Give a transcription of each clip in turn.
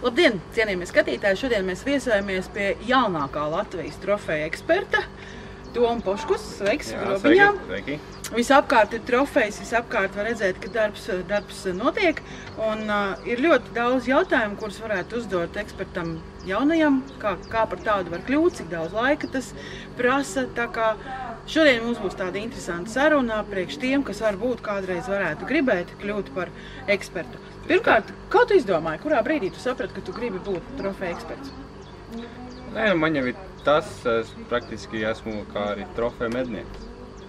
Labdien, cienījamie skatītāji! Šodien mēs viesojamies pie jaunākā Latvijas trofeja eksperta, Toma Poškus. Sveiks, Grobiņā! Sveiki! Visapkārt ir trofejas, visapkārt var redzēt, ka darbs notiek. Un ir ļoti daudz jautājumu, kurus varētu uzdot ekspertam jaunajam, kā par tādu var kļūt, cik daudz laika tas prasa. Tā kā šodien mums būs tāda interesanta saruna priekš tiem, kas varbūt kādreiz varētu gribēt kļūt par ekspertu. Pirmkārt, kā tu izdomāji, kurā brīdī tu saprati, ka tu gribi būt trofeja eksperts? Nē, man jau ir tas, es praktiski esmu kā arī trofeja mednieks.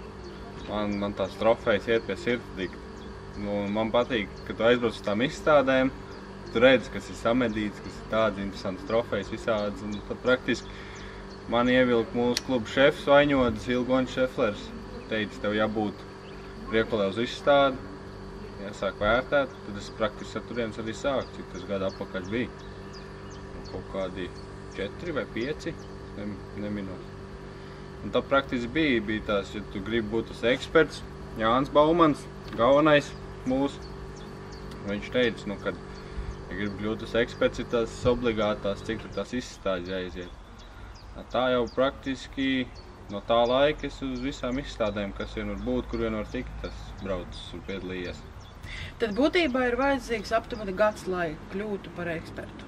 Man tās trofejas iet pie sirds. Man patīk, ka tu aizbrauc uz tām izstādēm, tu redzi, kas ir samedīts, kas ir tādas interesantas trofejas visādas. Un tad praktiski man ievilka mūsu kluba šefs Vaņodas Ilgoņš Šeflers. Teica, tev jābūt Riekulē uz izstādi, jāsāk vērtēt. Tad es praktiski ar turienes arī sāku, cik tas gadu apakaļ bija. Kaut kādi 4 vai 5, neminos. Un tā praktiski bija tās, ja tu gribi būt tas eksperts, Jānis Baumans, galvenais mūsu. Viņš teica, kad ja gribi kļūt tas eksperts, ir tās obligātās, cik tur tās izstādes jāiziet. Tā jau praktiski no tā laika es uz visām izstādēm, kas vien var būt, kur vien var tikt, tas braucis un piedalījies. Tad būtībā ir vajadzīgs aptuveni gads, lai kļūtu par ekspertu.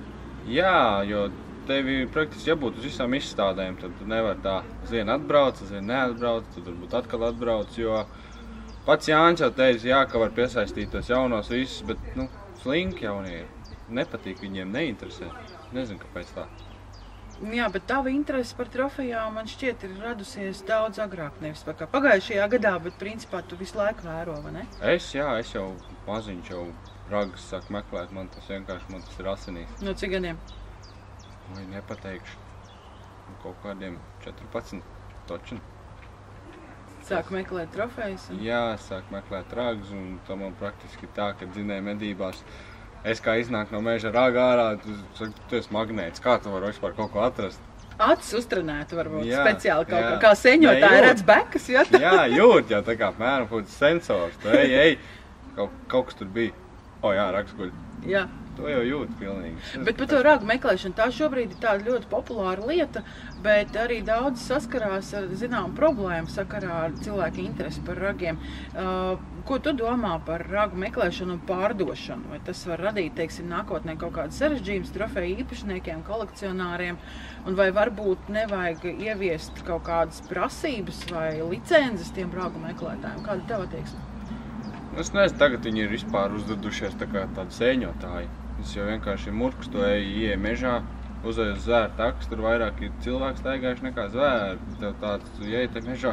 Jā, jo tevi praktiski jābūt uz visām izstādēm, tad tu nevar tā uz vienu atbrauc, uz vienu neatbrauc, tad varbūt atkal atbrauc, jo pats Jānis jau teica, jā, ka var piesaistīt tos jaunos visus, bet, slinki jaunie ir. Nepatīk, viņiem neinteresē. Nezinu, kāpēc tā. Jā, bet tava interese par trofejām, man šķiet, ir radusies daudz agrāk, nevis kā pagājušajā gadā, bet principā tu visu laiku vēro, vai ne? Es jau maziņš jau ragas sāku meklēt, man tas ir asinīs. No cik gadiem? Vai nepateikšu. Kaut kādiem 14 točin. Sāku meklēt trofejas? Jā, sāku meklēt ragas, un tā man praktiski tā, ka dzinēja medībās. Es kā iznāk no meža raga ārā, tu esi magnēts. Kā tu vari vispār kaut ko atrast? Acis uztrenētu varbūt, jā, speciāli kaut kā seņotāji redz bekas, jo tā? Jā, jūt jau tā kā apmēram kaut sensors. Tu ej, kaut kas tur bija. Jā, rags guļ. Jā. To jau jūt pilnīgi. Bet par to ragu meklēšanu, tā šobrīd ir tāda ļoti populāra lieta, bet arī daudz saskarās ar zināmu problēmu sakarā ar cilvēku interesi par ragiem. Ko tu domā par ragu meklēšanu un pārdošanu? Vai tas var radīt, teiksim, nākotnē kaut kādas sarežģījumus trofeju īpašniekiem, kolekcionāriem? Un vai varbūt nevajag ieviest kaut kādas prasības vai licences tiem ragu meklētājiem? Kāda ir tava attieksme? Es nezinu, tagad viņi ir vispār uzvedušies tā kā tādi sēņotāji. Es jau vienkārši murkstu ieeju mežā, uzēju uz zvēru takas, tur vairāk ir cilvēki staigājuši nekā zvēri. Tev tāds, tu ieeji te mežā,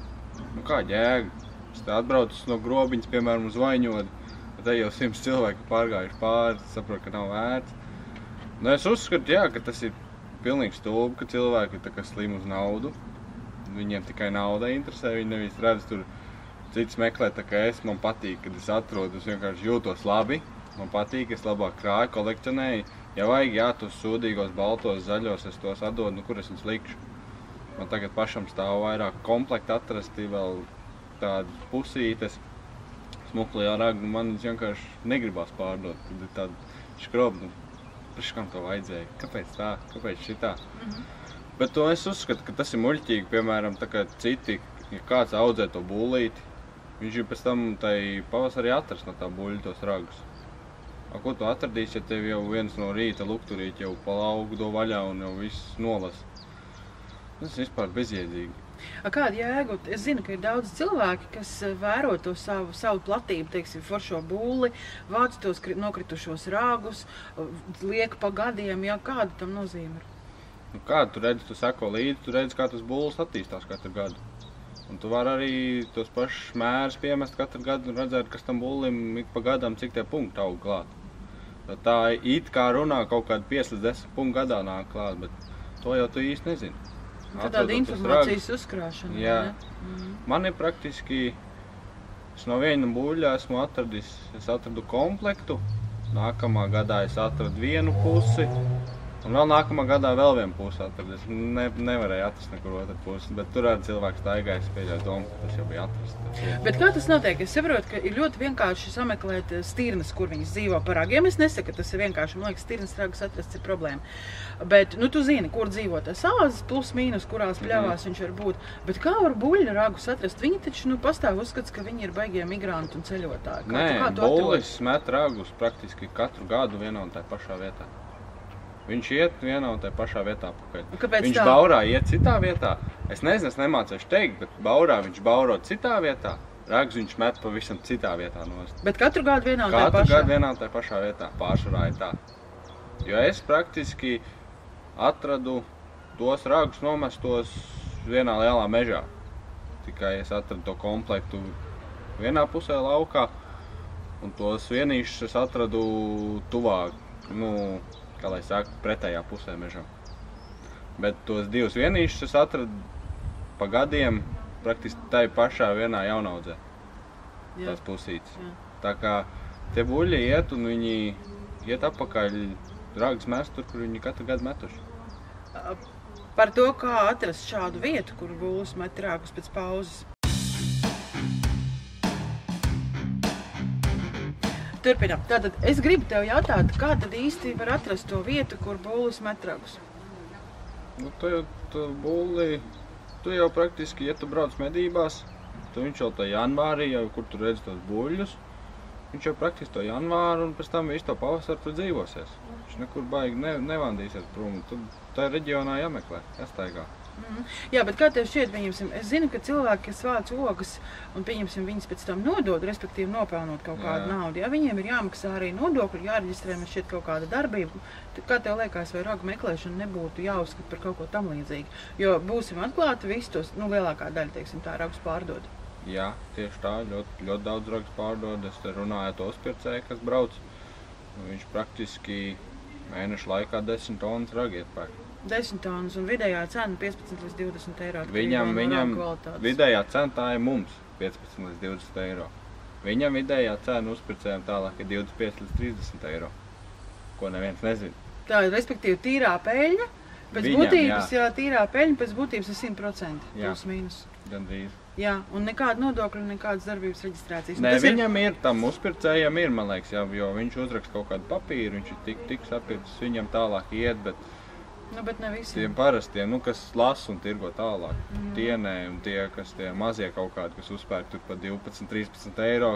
kā ģēga. Es te atbraucu no Grobiņas, piemēram, uz Vaņodu, te jau 100 cilvēki pārgājuši pāri, saprotu, ka nav vērts. Es uzskatu, jā, ka tas ir pilnīgi stulbi, ka cilvēki ir tā kā slim uz naudu. Viņiem tikai nauda interesē, viņi nevis redz tur cits meklē, tā kā es, man patīk, kad es atrodu, es vienkārši jūtos labi. Man patīk, es labāk krāju, kolekcionēju. Ja vajag, jā, tos sūdīgos, baltos, zaļos, es tos atdodu, kur es viņus likšu. Man tagad pašam stāv vairāk komplekti atrasti, vēl tādi pusītes, smuklajā ragu, man viņas vienkārši negribās pārdot, kad ir tāda škrobna. Priekškam to vajadzēja, kāpēc tā, kāpēc šitā? Bet to es uzskatu, ka tas ir muļķīgi, piemēram, tā kā citi, ja kāds audzē to bullīti, viņš ir pēc tam tai pavasarī atrast no tā buļļa tos ragus. Ko tu atradīsi, ja tev jau viens no rīta lukturīt jau pa lauku do vaļā un jau viss nolas? Tas ir vispār bezjēdzīgi. Kāda jēga? Es zinu, ka ir daudz cilvēki, kas vēro to savu platību, teiksim, foršo bulli, vāc tos nokritušos ragus, liek pa gadiem, jā, kāda tam nozīme ir? Kādu tu redzi, tu seko līdzi, tu redzi, kā tas bullis attīstās katru gadu. Un tu vari arī tos pašus mērus piemest katru gadu un redzēt, kas tam bullim ik pa gadam, cik tie punkti aug klāt. Tā it kā runā kaut kādi 5 līdz 10 punkti gadā nāk klāt, bet to jau tu īsti nezini. Tā tāda informācijas uzkrāšana, jā. Man ir praktiski, es no viena buļļa esmu atradu komplektu, nākamā gadā es atradu vienu pusi, Un vēl nākamā gadā vēl vienu pusi atradis. Nevarēja atrast nekur otru pusi, bet tur arī cilvēks staigājis pieļauj domu, ka tas jau bija atrasts. Bet kā tas notiek? Es saprotu, ka ir ļoti vienkārši sameklēt stirnas, kur viņas dzīvo par ragiem. Es nesaku, ka tas ir vienkārši. Man liekas, stirnas ragus atrasts ir problēma. Bet, nu, tu zini, kur dzīvo tas āzes, plus mīnus, kurās pļavās viņš var būt. Bet kā var buļļu ragus atrast? Viņi taču, nu, pastāv uzskats, ka viņi ir baigie migranti un ceļotāji. Nē, buļļis met ragus praktiski katru gadu vienā un tajā pašā vietā. Viņš iet vienā un tajā pašā vietā apakaļ. Viņš baurā iet citā vietā. Es nezinu, es nemācēšu teikt, bet baurā viņš bauro citā vietā. Ragus viņš met pavisam citā vietā nost. Bet katru gadu vienā un tajā pašā? Katru gadu vienā un tajā pašā vietā. Pārsvarā ir tā. Jo es praktiski atradu tos ragus nomestos vienā lielā mežā. Tikai es atradu to komplektu vienā pusē laukā. Un tos vienīšus es atradu tuvāk, nu, kā lai saka, pretējā pusē mežam. Bet tos divus vienīšus es atradu pa gadiem praktiski tai pašā vienā jaunaudzē. Tās pusītes. Jā. Tā kā tie buļļi iet un viņi iet apakaļ ragus mest tur, kur viņi katru gadu metuši. Par to, kā atrast šādu vietu, kur buļļus met ragus pēc pauzes. Turpinām. Tātad es gribu tev jautāt, kā tad īsti var atrast to vietu, kur buļļus met ragus? Nu, tu jau praktiski, ja tu brauc medībās, tad viņš jau tā janvārī, jau kur tu redzi tos buļļus, viņš jau praktiski to janvāru un pēc tam visu to pavasaru tur dzīvosies. Viņš nekur baigi nevandīsies prom. Tur tā reģionā jāmeklē, jāstaigā. Jā, bet kā tev šķiet, pieņemsim, es zinu, ka cilvēki, kas vāc ogas un pieņemsim viņas pēc tam nodod, respektīvi nopelnot kaut kādu naudu, ja viņiem ir jāmaksā arī nodokļi, jāreģistrē, man šķiet kaut kāda darbība. Kā tev liekas, vai ragu meklēšana nebūtu jāuzskata par kaut ko tam līdzīgu? Jo būsim atklāti, visi tos, nu, lielākā daļa, teiksim, tā ragus pārdod. Jā, tieši tā, ļoti daudz ragus pārdod. Es te runāju ar tos pircēju, kas brauc. Viņš praktiski mēnešu laikā 10 tonnas ragi ietpērk. 10 tonnas un vidējā cena 15 līdz 20 eiro. Viņam vidējā cena tā ir mums 15 līdz 20 eiro. Viņam vidējā cena uzpircējiem tālāk ir 25 līdz 30 eiro, ko neviens nezina. Tā ir, respektīvi, tīrā peļņa, pēc būtības, jā, tīrā peļņa pēc būtības ir 100%, plus mīnus. Gandrīz. Jā, un nekāda nodokļa, nekādas darbības reģistrācijas. Nē, viņam ir, tam uzpircējiem ir, man liekas, jā, jo viņš uzraksta kaut kādu papīru, viņš ir tik sapircis, viņam tālāk iet, bet nu, bet ne visi. Tiem parastiem, nu, kas lasa un tirgo tālāk, tienē un tie, kas tie mazie kaut kādi, kas uzpērk tur pa 12-13 eiro,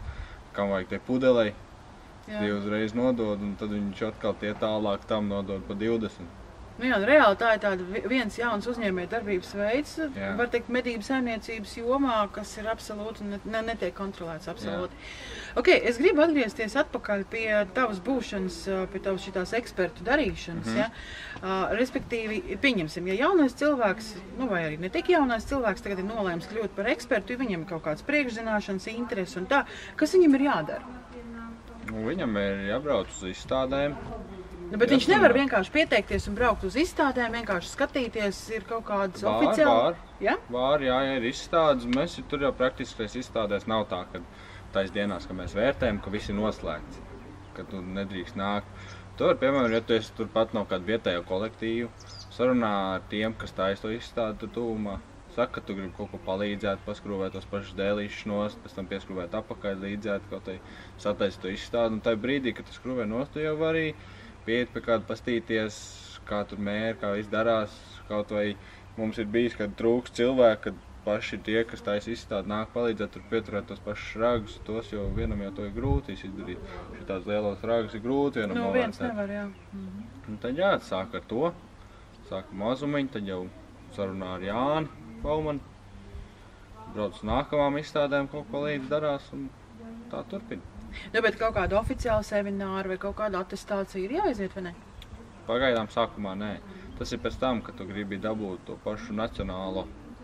kam vajag tie pudelei, tie uzreiz nodod, un tad viņš atkal tie tālāk tam nodod pa 20. Nu jā, reāli tā ir tāda viens jauns uzņēmēja darbības veids, var teikt, medību saimniecības jomā, kas ir absolūti netiek kontrolēts absolūti. Ok, es gribu atgriezties atpakaļ pie tavas būšanas, pie tavas šitās ekspertu darīšanas, ja? Respektīvi, pieņemsim, ja jaunais cilvēks, nu vai arī ne tik jaunais cilvēks tagad ir nolēms kļūt par ekspertu, ja viņam ir kaut kāds priekšzināšanas interesi un tā, kas viņam ir jādara? Nu, viņam ir jābrauc uz izstādēm. Nu, bet viņš nevar vienkārši pieteikties un braukt uz izstādēm, vienkārši skatīties, ir kaut kādas oficiāli. Var, jā, ir izstādes. Mēs tur jau praktiskais izstādēs nav tā, ka tais dienās, ka mēs vērtējam, ka viss ir noslēgts, ka tu nedrīkst nākt. Tur, piemēram, ja tu esi turpat nav kādu vietējo kolektīvu, sarunā ar tiem, kas taisa to izstādi tur tuvumā. Saka, ka tu gribi kaut ko palīdzēt, paskrūvēt tos pašus dēlīšus nost, pēc tam pieskrūvēt apakaļ, līdzēt, kaut tai sataisi to izstādi. Un tajā brīdī, kad tu skrūvē nost, tu jau vari pieiet pie kādu pastīties, kā tur mēri, kā viss darās. Kaut vai mums ir bijis, kad trūks cilvēki, kad paši tie, kas taisa izstādi, nāk palīdzēt tur pieturēt tos pašus ragus, tos jau vienam jau to ir grūti izdarīt. Šitās lielos ragus ir grūti vienam novērtēt. Nu, viens nevar, jā. Un tad jā, sāk ar to, sāk mazumiņu, tad jau sarunā ar Jāni Baumani, brauc uz nākamām izstādēm, kaut ko līdz darās un tā turpina. Nu, bet kaut kāda oficiāla semināra vai kaut kāda atestācija ir jāaiziet, vai ne? Pagaidām sākumā nē. Tas ir pēc tam, kad tu gribi dabūt to pašu nacionālo.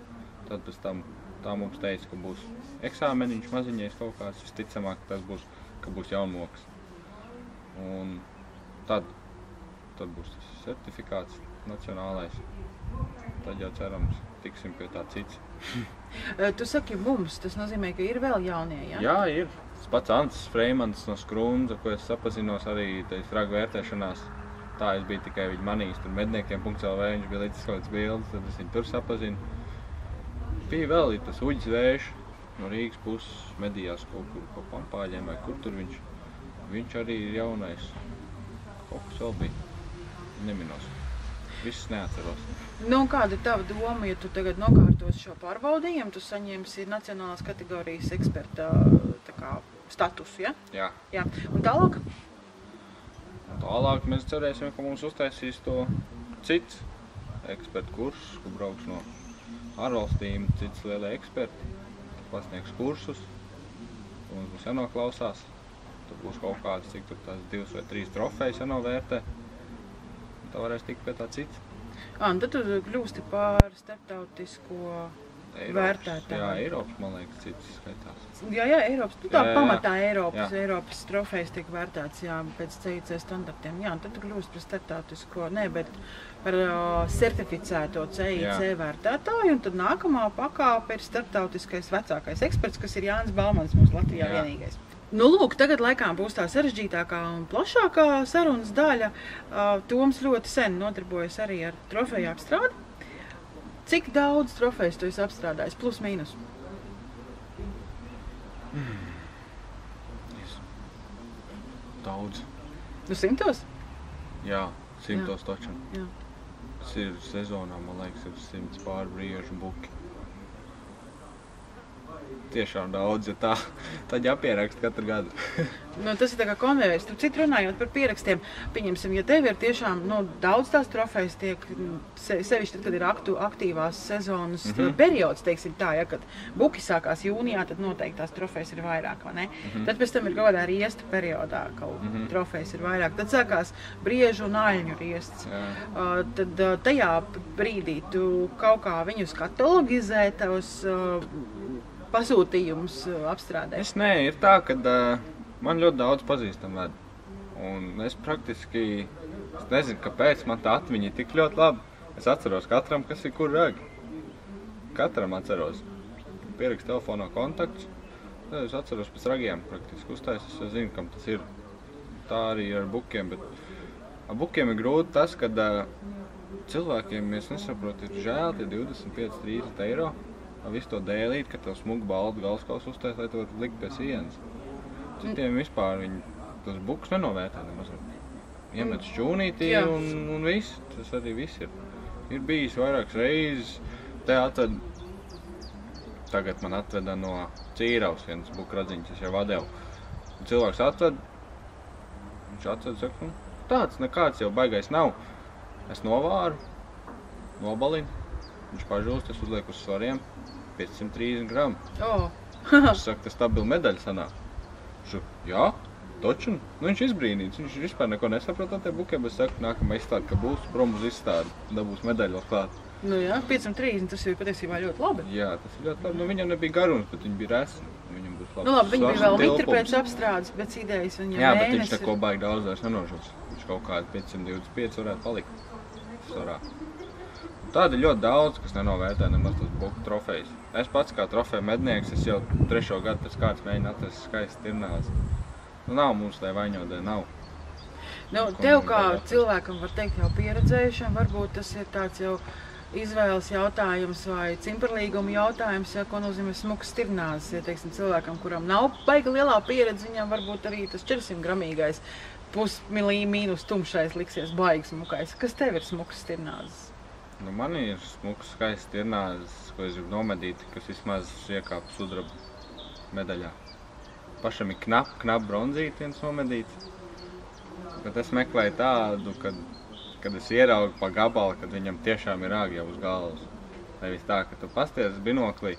Tad pēc tam tā mums teica, ka būs eksāmeniņš maziņais kaut kāds, visticamāk, tas būs, ka būs jaunmoks. Un tad būs tas certifikāts nacionālais. Tad jau cerams, tiksim pie tā cits. Tu saki mums, tas nozīmē, ka ir vēl jaunie, jā? Jā, ir. Tas pats Ants Freimans no Skrundza, ko es sapazinos arī ragu vērtēšanās. tā es biju tikai viņu manījis, tur medniekiem.lv, viņš bija līdz kaut kāds bildes, tad es viņu tur sapazinu. Bija vēl tas Uģis Vējš no Rīgas puses, medījās kaut kur pa Pampāļiem vai kur tur viņš arī ir jaunais. Kaut kas vēl bija, neminos. Viss neatceros. Nu, kāda ir tava doma, ja tu tagad nokārtos šo pārbaudījumu, tu saņemsi nacionālās kategorijas eksperta tā kā statusu, ja? Jā. Jā. Un tālāk? Tālāk mēs cerēsim, ka mums uztaisīs to cits ekspertu kursus, kur brauks no ārvalstīm, cits lielie eksperti, pasniegs kursus, mums būs jānoklausās, tur būs kaut kāds, cik tur tās 2 vai 3 trofejas jānovērtē, un tā varēs tikt pie tā cits. Un tad tu kļūsti par starptautisko vērtētāju. Jā, Eiropas, man liekas, cits skaitās. Jā, Eiropas, tu tā Jā. pamatā Eiropas trofejas tiek vērtēts, jā, pēc CIC standartiem. Jā, un tad tu kļūsti par starptautisko, bet par certificēto CIC vērtētāju, un tad nākamā pakāpe ir starptautiskais vecākais eksperts, kas ir Jānis Balmans, mums Latvijā vienīgais. Nu, lūk, tagad laikām būs tā sarežģītākā un plašākā sarunas daļa. Toms ļoti sen nodarbojas arī ar trofeju apstrādi. Cik daudz trofejas tu esi apstrādājis? Plus, mīnus? Daudz. Nu, 100? Jā, 100 taču. Jā. Tas ir sezonā, man liekas, ir 100 pāri briežu buki. Tiešām daudz, ja tā, tad jāpieraksta katru gadu. Nu, tas ir tā kā konvejers. Tu citu runājot par pierakstiem, pieņemsim, ja tev ir tiešām daudz tās trofejas tiek, sevišķi tad, kad ir aktīvās sezonas periods, teiksim tā, ja, kad buki sākās jūnijā, tad noteikti tās trofejas ir vairāk, vai ne? Tad pēc tam ir kaut kādā riesta periodā, kaut trofejas ir vairāk. Tad sākās briežu un aļņu riests. Tad tajā brīdī tu kaut kā viņus katalogizē, tavus pasūtījums apstrādē? Es ir tā, ka man ļoti daudz pazīstam ved. Un es praktiski, es nezinu, kāpēc man tā atmiņa ir tik ļoti laba. Es atceros katram, kas ir kur ragi. Katram atceros. Pierakstu telefonā kontakts. Tad es atceros pēc ragiem praktiski uztaisas. Es zinu, kam tas ir. Tā arī ar bukiem, bet ar bukiem ir grūti tas, ka cilvēkiem, es nesaprotu, ir žēl tie 25-30 eiro. Visu to dēlīt, ka tev smugu baldu galskaus uztais, lai tu varu likt pie sienas. Citiem vispār tos bukus nenovērtē nemaz. Iemet šķūnītī un viss. Tas arī viss ir. Ir bijis vairākas reizes. Tagad man atveda no Cīravas viens buku radziņas, es jau vadevu. Cilvēks atved, viņš atved, saka, tāds nekāds jau baigais nav. Es novāru, nobalinu, viņš pažūst, es uzlieku uz svariem. 530 gramu. Es saku, tas stabili medaļa sanāk. Viņš saka, jā, toču. Nu, viņš izbrīnīts, viņš vispār neko nesaprot ar tie bukiem, bet saka, nākamā izstāde, ka būs prom uz izstādi, dabūs medaļu vēl klāt. Nu jā, 530, tas ir patiesībā ļoti labi. Jā, tas ir ļoti labi. Nu, viņam nebija garums, bet viņi bija resi. Viņam būs labi. Nu labi, viņi bija vēl mitri pēc apstrādes, pēc idejas. Jā, bet viņš neko baigi daudz vairs nenožos. Viņš kaut kādi 525 varētu palikt. Svarā. Tāda ir ļoti daudz, kas nenovērtē nemaz tos buku trofejas. Es pats kā trofeja mednieks, es jau 3. gadu pēc kāds mēģinu atrast skaisti tirnās. Nu, nav mums tai vaņodē, nav. Nu, tev kā cilvēkam, var teikt, jau pieredzējušam, varbūt tas ir tāds jau izvēles jautājums vai cimperlīguma jautājums, ja, ko nozīmē smuks tirnāzes. Ja, teiksim, cilvēkam, kuram nav baigi lielā pieredze, viņam varbūt arī tas 400 gramīgais pusmilī mīnus tumšais liksies baigi smukais. Kas tev ir smuks tirnāzes? Nu, man ir smuks skaists tirnāzes, ko es gribu nomedīt, kas vismaz iekāp sudraba medaļā. Pašam ir knap bronzīti viens nomedīts. Bet es meklēju tādu, kad es ieraugu pa gabalu, kad viņam tiešām ir āgi jau uz galvas. Nevis tā, ka tu pasties binoklī,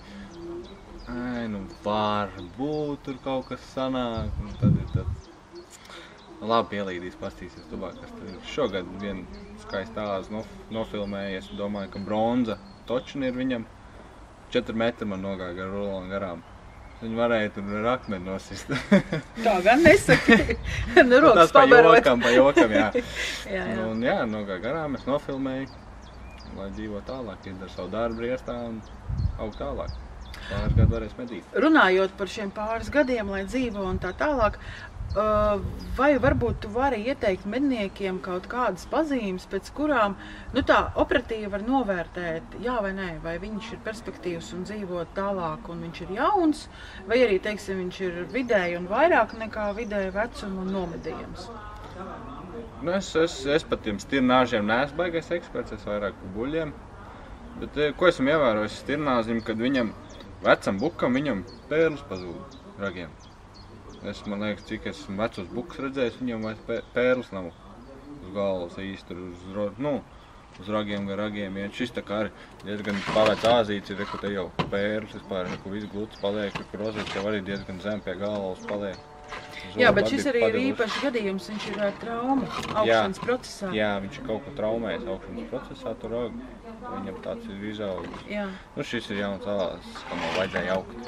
nu varbūt tur kaut kas sanāk, un tad ir tāds labi pielīdīs, pastīsies tuvāk, kas tur ir. Šogad vien skaisti āzi nofilmējies, domāju, ka bronza točina ir viņam. 4 metri man nogāja gar rulonu garām. Viņi varēja tur ar akmeni nosist. Tā gan nesaki. Nu, rokas pabarot. Pa jokam, jā. Jā. Un jā, nogāja garām, es nofilmēju, lai dzīvo tālāk, iedara savu darbu riestā un aug tālāk. Pāris gadu varēs medīt. Runājot par šiem pāris gadiem, lai dzīvo un tā tālāk, vai varbūt tu vari ieteikt medniekiem kaut kādas pazīmes, pēc kurām, tā operatīvi var novērtēt, jā vai nē, vai viņš ir perspektīvs un dzīvo tālāk un viņš ir jauns, vai arī, teiksim, viņš ir vidēji un vairāk nekā vidēji vecuma un nomedījams? Es pat tiem stirnāžiem neesmu baigais eksperts, es vairāk par buļļiem. Bet, ko esmu ievērojis stirnāzim, kad viņam, vecam bukam, viņam pērlis pazūd ragiem. Man liekas, cik esmu vecos bukus redzējis, viņam vairs pērlis nav uz galvas īsti, uz ragiem gar ragiem. Ja šis tā kā arī diezgan pavēc āzīts, ir, te jau pērlis vispār, viss gluds paliek, kur rozets jau arī diezgan zem pie galvas paliek. Jā, bet šis arī ir īpašs gadījums, viņš ir ar traumu augšanas procesā. Jā, viņš ir kaut ko traumējis augšanas procesā, tur ragu. Viņam tāds ir izaudzis. Šis ir jauns āzis, kam vēl vajadzēja augt.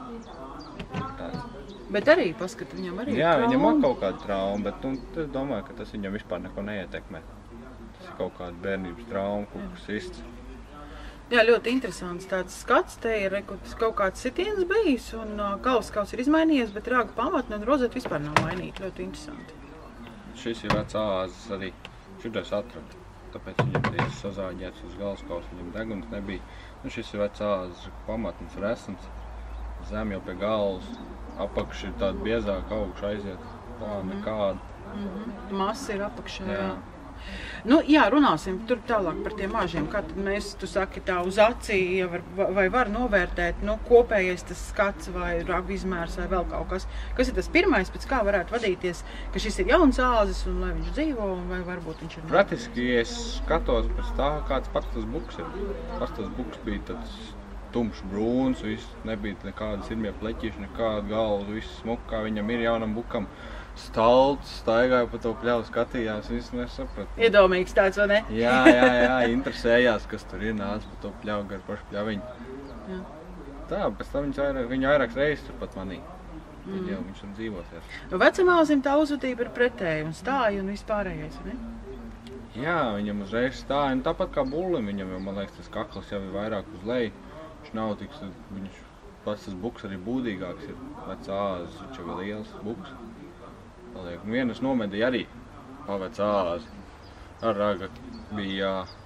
Tāds. Bet arī, paskat, viņam arī ir trauma. Jā, viņam ir kaut kāda trauma, bet es domāju, ka tas viņam vispār neko neietekmē. Tas ir kaut kāda bērnības trauma, kukas ists. Jā, ļoti interesants tāds skats. Te ir kaut kāds sitiens bijis un galvaskauls ir izmainījies, bet raga pamatne un rozeta vispār nav mainīta. Ļoti interesanti. Šis ir vecs āzis arī. Šitais atrada. Tāpēc viņam ir sazāģēts uz galvaskauls, viņam deguns nebija. Šis ir vecs āzis, pamatnes resns, zem jau pie galvas, apakš ir tāda biezāka, augšu aiziet, nekāda. Masa ir apakšā, jā. Jā, runāsim tur tālāk par tiem mažiem. Kā tad tu saki tā uz acī, vai var novērtēt, kopējais tas skats vai ragu izmērs vai vēl kaut kas. Kas ir tas pirmais, pēc kā varētu vadīties, ka šis ir jauns āzis un lai viņš dzīvo, vai varbūt viņš ir... Praktiski, es skatos pēc tā, kāds pats tas buks ir. Pats tas buks bija tāds tumšs brūns, nebija nekāda sirmie pleķiši, nekāda galva, viss smuk, kā viņam ir jaunam bukam. Stalts, staigāja pa to pļauju, skatījās, viss nesaprata. Iedomīgs tāds, vai ne? Jā, interesējās, kas tur ir, nāca pa to pļauju gar pašu pļaviņu. Tā, pēc tam viņa vairākas reizes tur pat manī. Tad jau viņš tur dzīvosies. Vecam āzim tā uzvedība ir pretēja un stāja un vispārējais, vai ne? Jā, viņam uzreiz stāja, tāpat kā bullim, viņam jau, man liekas, tas kakls jau ir vairāk uz leju. Viņš nav tik, viņš pats tas buks arī būdīgāks ir. Vec āzis, viņš jau ir liels buks. Vienas nomedīja arī pavec āzi. Ar raga bija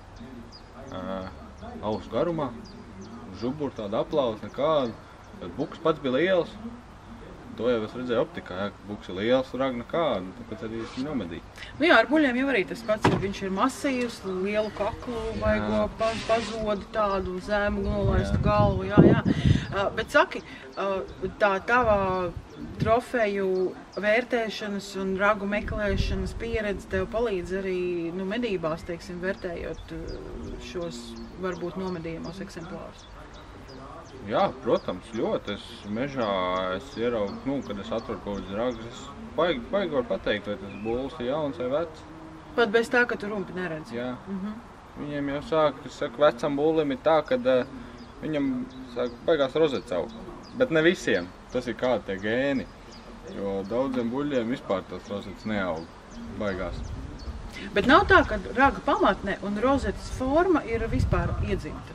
ausu garumā, žubur tāda aplaus, nekāda. Bet buks pats bija liels. To jau es redzēju optikā, ka buks ir liels, raga nekāda, tāpēc arī es viņu nomedīju. Jā, ar buļļiem jau arī tas pats ir. Viņš ir masīvs, lielu kaklu, vaigo pazodi tādu zemu nolaistu galvu. Jā. Bet saki, tā tavā trofeju vērtēšanas un ragu meklēšanas pieredze tev palīdz arī medībās, teiksim, vērtējot šos varbūt nomedījumos eksemplārus? Jā, protams, ļoti. Es mežā ieraugu, kad es atrodu kaut kādas ragus, es baigi varu pateikt, vai tas bulls ir jauns vai vecs. Pat bez tā, ka tu rumpi neredzi? Jā. Viņiem jau saka, vecam bullim ir tā, kad viņam baigās rozets augt. Bet ne visiem. Tas ir kādi tie gēni, jo daudziem buļļiem vispār tas rozets neaug, baigās. Bet nav tā, ka raga pamatne un rozetes forma ir vispār iedzimta?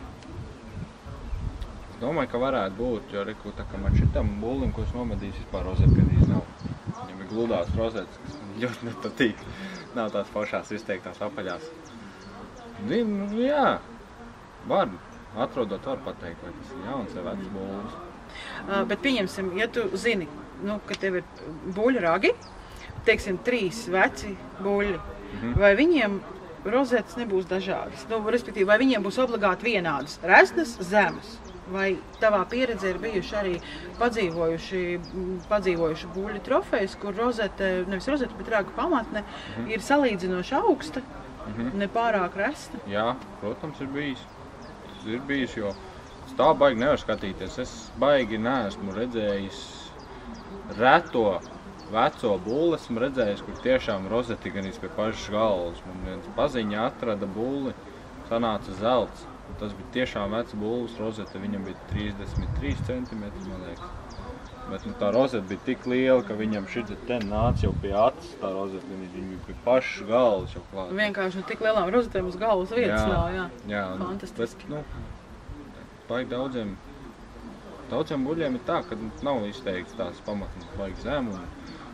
Es domāju, ka varētu būt, jo tā kā man šitam bullim, ko es nomedīju, vispār rozets gadījis nav. Viņam ir gludās rozetes, kas man ļoti nepatīk. Nav tās foršās izteiktās apaļās. Jā, atrodot var pateikt, vai tas ir jauns vai vecs bullis. Bet pieņemsim, ja tu zini, ka tev ir buļļu ragi, teiksim, 3 veci buļļi, vai viņiem rozetes nebūs dažādas? Respektīvi, vai viņiem būs obligāti vienādas, resnas, zemes? Vai tavā pieredzē ir bijuši arī padzīvojuši buļļu trofejas, kur rozete, nevis rozete, bet raga pamatne ir salīdzinoši augsta, nepārāk resna? Jā, protams, ir bijis. Tas ir bijis, jo tā baigi nevar skatīties. Es baigi neesmu redzējis reto veco bulli, esmu redzējis, kur tiešām rozeti gan pie pašas galvas. Man viens paziņa atrada bulli, sanāca zelts. Tas bija tiešām vecs bullis, rozete viņam bija 33 centimetri, man liekas. Bet tā rozete bija tik liela, ka viņam šit ten nāca jau pie acis, tā rozete, viņa bija pie pašas galvas jau klāt. Vienkārši tik lielām rozetēm uz galvas vietas nav, jā. Fantastiski. Bet, baigi daudziem buļļiem ir tā, ka nav izteikts tās pamatnes baigi zem,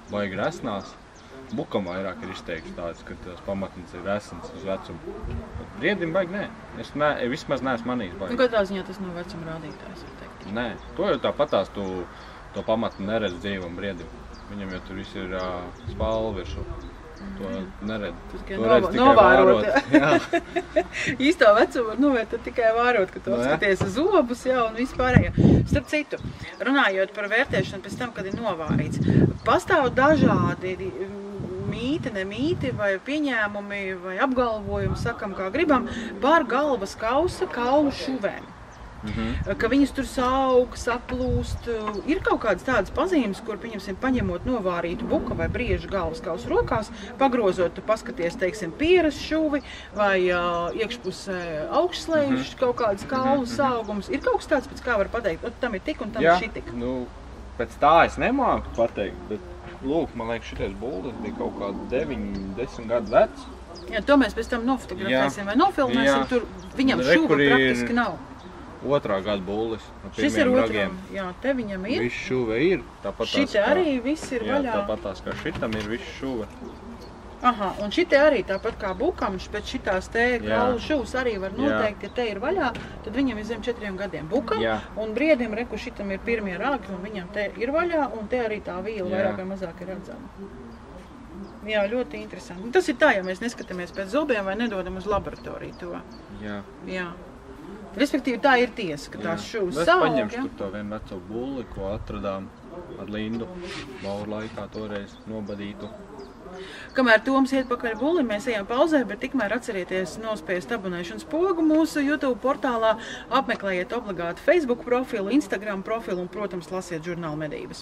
baigi resnās. Bukam vairāk ir izteikts tāds, ka tās pamatnes ir resnas uz vecumu. Briedim baigi nē. Es vismaz neesmu manījis baigi. Katrā ziņā tas nav vecuma rādītājs, var teikt. Nē, to jau tāpatās to pamatni neredz dzīvam briedim. Viņam jau tur viss ir spalva virsū. To neredz. Tas tikai novērot. Īsto vecumu var novērtēt tikai vērot, ka tu apskaties uz zobus, un vispārējo. Starp citu, runājot par vērtēšanu pēc tam, kad ir novārīts, pastāv dažādi mīti, nemīti, vai pieņēmumi, vai apgalvojumi, sakam, kā gribam, par galvas kausa kaulu šuvēm. Ka viņas tur saug, saplūst. Ir kaut kādas tādas pazīmes, kur, pieņemsim, paņemot novārītu buka vai briežu galvas kausu rokās, pagrozot, tu paskaties, teiksim, pieras šuvi vai iekšpusē augšslējuši kaut kādas kaulu saugums. Ir kaut kas tāds, pēc kā var pateikt, tam ir tik un tam ir šitik. Nu, pēc tā es nemāku pateikt, bet lūk, man liekas, šitais buldes bija kaut kādu 9-10 gadu vecs. Jā, to mēs pēc tam nofotografēsim vai nofilmēsim, tur viņam šuva praktiski nav. Otrā gada bullis no Šis ir pirmiem ragiem. Jā, te viņam ir. Viss šuve ir. Šite arī viss ir vaļā. Jā, tāpatās kā šitam ir viss šuve. Aha, un šite arī tāpat kā bukam, pēc šitās te kaulu šuvas arī var noteikt, ja te ir vaļā, tad viņam ir zem 4 gadiem. Bukam un briedim, reku šitam ir pirmie rāki, un viņam te ir vaļā, un te arī tā vīla vairāk vai mazāk ir redzama. Jā, ļoti interesanti. Tas ir tā, ja mēs neskatāmies pēc zobiem vai nedodam uz laboratoriju to. Jā. Respektīvi, tā ir tiesa, ka tās šuvas saug. Es paņemšu tur to vienu veco bulli, ko atradām ar Lindu Mauru laikā toreiz nobadītu. Kamēr Toms iet pakaļ bulli, mēs ejam pauzē, bet tikmēr atcerieties nospiest abonēšanas pogu mūsu YouTube portālā, apmeklējiet obligāti Facebook profilu, Instagram profilu un, protams, lasiet žurnālu Medības.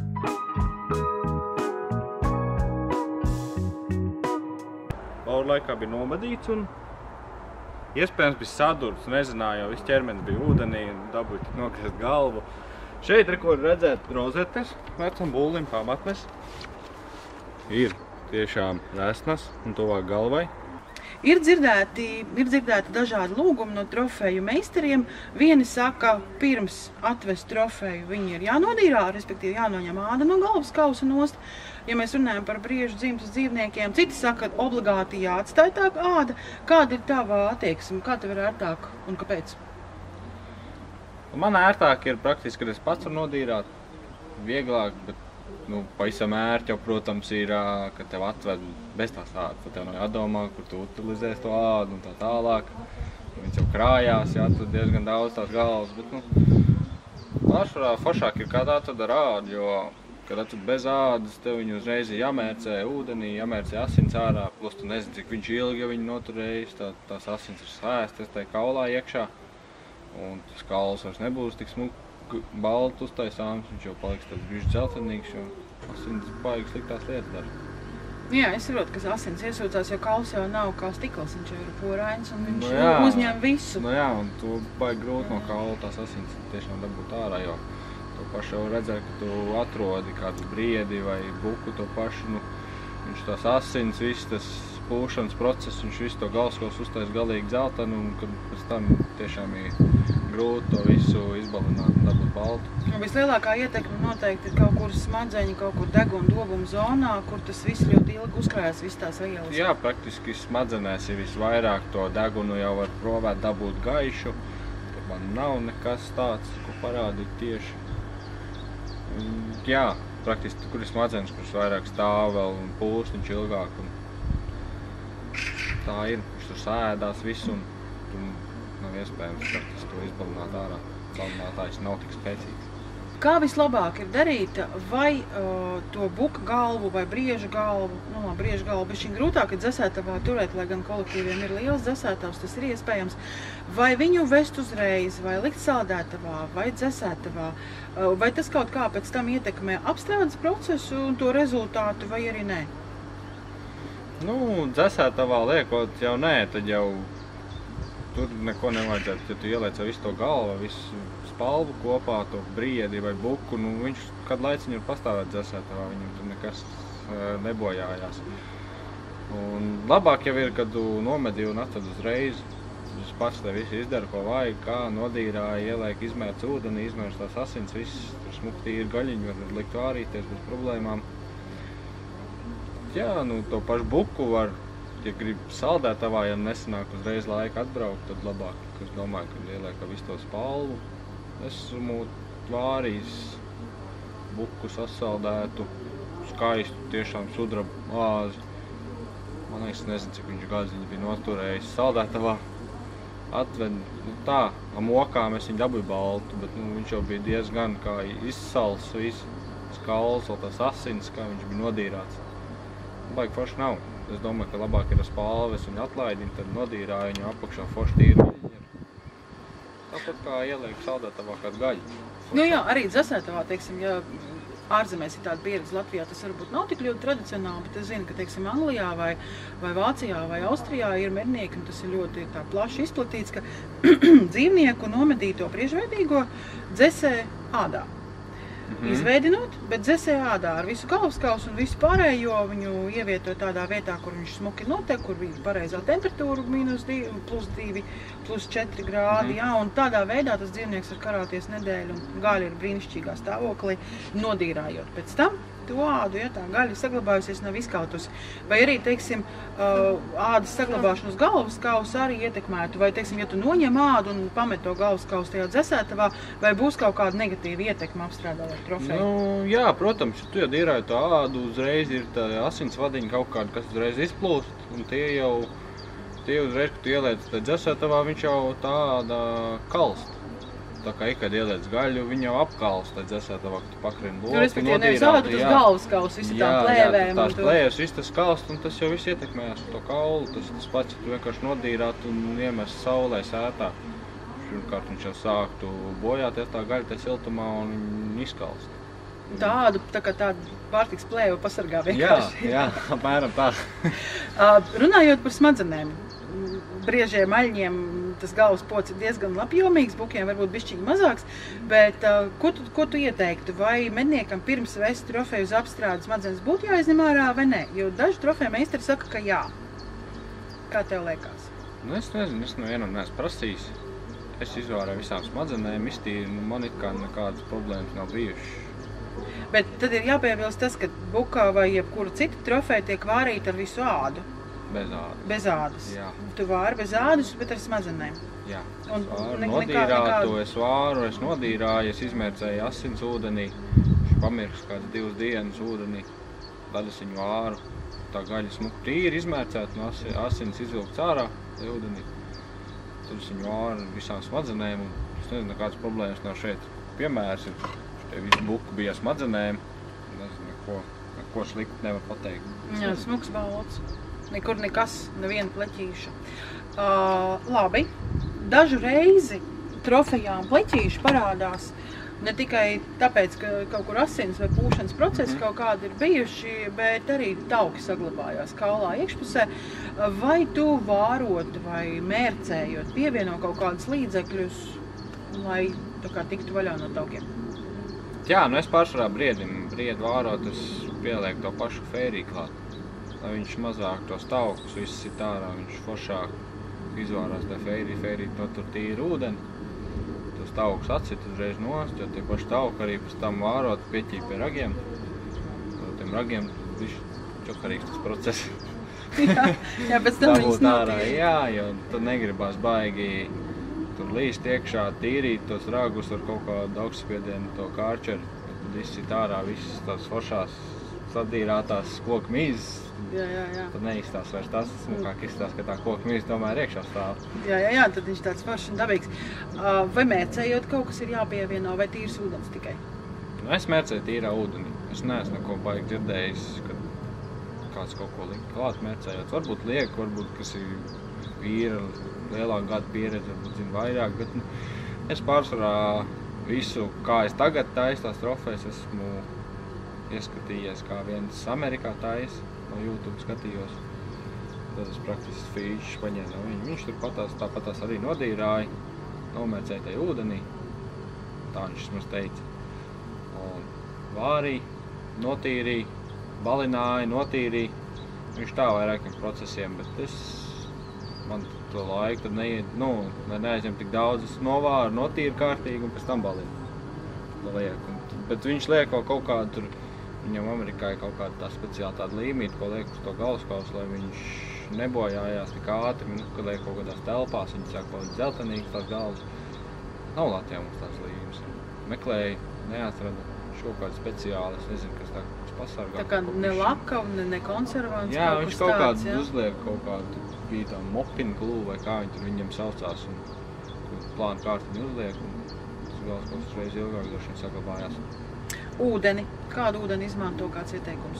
Mauru laikā bija nobadīts un iespējams bija sadurts, nezināju, jo viss ķermenis bija ūdenī, dabūja tik nokrist galvu. Šeit var redzēt rozetes vecam bullim pamatnes. Ir tiešām resnas un tuvāk galvai. Ir dzirdēti dažādi lūgumi no trofeju meistariem. Vieni saka, pirms atvest trofeju viņi ir jānodīrā, respektīvi jānoņem āda no galvas kausa nost. Ja mēs runājam par briežu dzimtas dzīvniekiem, citi saka, ka obligāti jāatstāj tā āda. Kāda ir tava attieksme? Kā tev ir ērtāk un kāpēc? Man ērtāk ir praktiski, kad es pats varu nodīrāt. Vieglāk, bet pavisam ērti jau, protams, ir, ka tev atved bez tās ādas. Tad tev nav jādomā, kur tu utilizēs to ādu un tā tālāk. Viņas jau krājās, jāatved diezgan daudz tās galvas, bet, pārsvarā foršāk ir kā tā tad ar ādu, jo kad atved bez ādas, tev viņu uzreiz jāmērcē ūdenī, jāmērcē asins ārā, plus tu nezini, cik viņš ilgi, ja viņu noturējis, tās asins ir sēstas tai kaulā iekšā, un tas kauls vairs nebūs tik smuki balti uztaisāms, viņš jau paliks tāds bišķi dzeltenīgs, jo asins baigi sliktās lietas dara. Jā, es saprotu, ka asins iesūcās, jo kauls jau nav kā stikls, viņš jau ir porains un viņš uzņem visu. Jā, un tu baigi grūti no kaula tās asins tiešām dabūt ārā, jo to pašu jau redzēju, ka tu atrodi kādu briedi vai buku to pašu, viņš tās asins, viss tas pūšanas process, viņš visu to galvaskausu uztais galīgi dzeltenu, un kad pēc tam tiešām ir grūti to visu izbalināt un dabūt baltu. Un vislielākā ietekme noteikti ir kaut kur smadzeņi, kaut kur deguna dobuma zonā, kur tas viss ļoti ilgi uzkrājās, viss tās vielas. Jā, praktiski smadzenēs ir visvairāk to degunu jau var provēt dabūt gaišu, tad man nav nekas tāds, ko parādīt tieši. Jā, praktiski kur ir smadzenes, kuras vairāk stāv vēl un pūst viņš ilgāk. Tā ir, viņš tur sēdās visu un tur nav iespējams to izbalināt ārā. Balinātājs nav tik spēcīgs. Kā vislabāk ir darīt, vai to buka galvu vai briežu galvu, briežu galvu bišķiņ grūtāk ir dzesētavā turēt, lai gan kolektīviem ir liels dzesētavs, tas ir iespējams, vai viņu vest uzreiz, vai likt saldētavā, vai dzesētavā, vai tas kaut kā pēc tam ietekmē apstrādes procesu un to rezultātu, vai arī nē? Dzesētavā liekot jau nē, tad jau tur neko nevajadzētu, ja tu ieliec visu to galvu, visu spalvu kopā, to briedi vai buku, viņš kādu laiciņu var pastāvēt dzesētavā, viņam tur nekas nebojājās. Un labāk jau ir, kad tu nomedi un atved uzreiz, tas pats te visu izdara, ko vajag, kā nodīrāja, ieliek, izmērc ūdeni, izmērc tās asins, viss tur smukti ir gaļiņi, var likt vārīties bez problēmām. jā, nu, to pašu buku var, ja grib saldētavā, ja nesanāk uzreiz laika atbraukt, tad labāk. Es domāju, ka ieliek visu to spalvu. Esmu vārījis buku sasaldētu, skaistu, tiešām sudraba āzi. Man liekas, nezinu, cik viņš gadus viņa bija noturējis saldētavā. Atved, nu tā, mokām es viņu dabūju baltu, bet nu, viņš jau bija diezgan kā izsals, visu skals, vēl tās asins, kā viņš bija nodīrāts. Baigi forši nav. Es domāju, ka labāk ir ar spalvu, es viņu atlaidinu, tad nodīrāju viņu apakšā forši tīri. Tāpat kā ieliek saldētavā kādu gaļu. Nu jā, arī dzesētavā, teiksim, ja ārzemēs ir tāda pieredze Latvijā, tas varbūt nav tik ļoti tradicionāli, bet es zinu, ka, teiksim, Anglijā vai Vācijā vai Austrijā ir mednieki, un tas ir ļoti tā plaši izplatīts, ka dzīvnieku nomedīto priežveidīgo dzesē ādā. Izveidinot, bet dzesē ādā ar visu galvaskausu un visu pārējo viņu ievieto tādā vietā, kur viņš smuki notiek, kur bija pareizā temperatūra -2, +2, +4 grādi, jā, un tādā veidā tas dzīvnieks var karāties nedēļu, un gaļa ir brīnišķīgā stāvoklī, nodīrājot pēc tam to ādu, ja tā gaļa saglabājusies, nav izkautusi. Vai arī, teiksim, ādas saglabāšanu uz galvaskausa arī ietekmētu, vai, teiksim, ja tu noņem ādu un pamet to galvaskausu tajā dzesētavā, vai būs kaut kāda negatīva ietekme apstrādājot trofeju? Nu, jā, protams, ja tu jau dīrāji to ādu, uzreiz ir tā asinsvadiņa kaut kāda, kas uzreiz izplūst, un tie uzreiz, kad tu ieliec tā dzesētavā, viņš jau tāda kalst. Tā kā ikad ieliec gaļu, viņa jau apkalst, tā dzesētavā, kad tu pakrini loku, respektīvi, nevis ādu, tas galvaskausu, visi tām plēvēm. Jā, tās plēves, viss tas kalst, un tas jau viss ietekmējās to kaulu. Tas pats, ja tu vienkārši nodīrātu un iemest saulē sētā. Pirmkārt, viņš jau sāktu bojāties tā gaļa tajā siltumā un viņa izkalst. Tādu, tā kā tādu pārtiks plēvu pasargā vienkārši. Jā, apmēram tā. Runājot par smadzenēm, briežiem, aļņiem, tas galvas pods ir diezgan apjomīgs, bukiem varbūt bišķīgi mazāks, bet ko tu ieteiktu? Vai medniekam pirms vest trofeju uz apstrādi smadzenes būtu jāizņem ārā vai nē? Jo daži trofeju meistari saka, ka jā. Kā tev liekas? Nu, es nezinu, es nevienam neesmu prasījis. Es izvārēju visām smadzenēm, iztīru, man it kā nekādas problēmas nav bijušas. Bet tad ir jāpiebilst tas, ka bukā vai jebkura cita trofeja tiek vārīta ar visu ādu. Bez ādas. Bez ādas. Jā. Tu vāri bez ādas, bet ar smadzenēm. Jā. Un es nodīrāju, es izmērcēju asins ūdenī. Viņš pamirks kāds 2 dienas ūdenī. Tad es viņu vāru. Tā gaļa smuki tīri izmērcēta un asins izvilkts ārā ūdenī. Tad es viņu vāru visām smadzenēm. Un es nezinu, kādas problēmas nav šeit. Piemērs ir, šeit visu buku bija ar smadzenēm. Nezinu, neko slikti nevar pateikt. Jā, smuks balts. Nekur nekas, neviena pleķīša. Labi, dažu reizi trofejām pleķīši parādās ne tikai tāpēc, ka kaut kur asins vai pūšanas procesi kaut kādi ir bijuši, bet arī tauki saglabājās kaulā iekšpusē. Vai tu vārot vai mērcējot pievieno kaut kādus līdzekļus, lai tā kā tiktu vaļā no taukiem? Jā, nu es pārsvarā briedu vārot, es pielieku to pašu fēriju klāt. Lai viņš mazāk tos taukus, viss ir ārā, viņš foršāk izvārās tā fērija notur tīru ūdeni. Tos taukus atsit uzreiz nost, jo tie paši tauki arī pēc tam vārot pieķīp pie ragiem. Tiem ragiem viņš čokarīgs tas process. jā, pēc tam viņas notīri. Jā, jo tad negribās baigi tur līst iekšā, tīrīt tos ragus ar kaut kādu augstspiedienu, to kārčeru. Tad viss ir ārā, visas tās foršās sadīrātās koku mīzes. Jā. Tad neizstās vairs tas, smukāk izstās, ka tā koku mīze tomēr iekšā stāv. Jā, tad viņš tāds foršs un dabīgs. Vai mērcējot kaut kas ir jāpievieno vai tīrs ūdens tikai? Nu, es mērcēju tīrā ūdenī. Es neesmu neko baigi dzirdējis, kad kāds kaut ko liek klāt mērcējot. Varbūt liek, varbūt, kas ir vīra, lielāka gada pieredze, varbūt zina vairāk, bet es pārsvarā visu, kā es tagad taisu tās trofejas, esmu ieskatījies, kā viens Amerikā tais, no YouTube skatījos. Tad es praktiski fīčus paņēmu no viņa. Viņš tur tāpatās arī nodīrāja, nomērcēja tajā ūdenī. Tā viņš mums teica. Un vārīja, notīrīja, balināja, notīrīja. Viņš tā vairākiem procesiem, bet man to laiku tad neaizņem tik daudz. Es novāru, notīru kārtīgi un pēc tam balinu. Bet viņš liek kaut kādu tur Viņam Amerikā ir kaut kāda tā speciāla tāda līmīta, ko liek uz to galvaskausu, lai viņš nebojājās tik ātri, kad liek kaut kādās telpās, viņi sāk kaut kādas dzeltenīgas tās galvas. Nav Latvijā mums tās līmes. Meklēju, neatrada šo kādu speciāli, es nezinu, kas tā pasargā. Tā kā ne laka, ne konservants, jā, kaut viņš kas kaut tāds, kādu uzliek, kaut kādu bija tā mopina glūva, vai kā viņi tur viņam saucās, un plānu kārtu viņi uzliek, un tas galvaskauss uzreiz ilgāk droši vien saglabājās. Ūdeni. Kādu ūdeni izmanto, kāds ieteikums?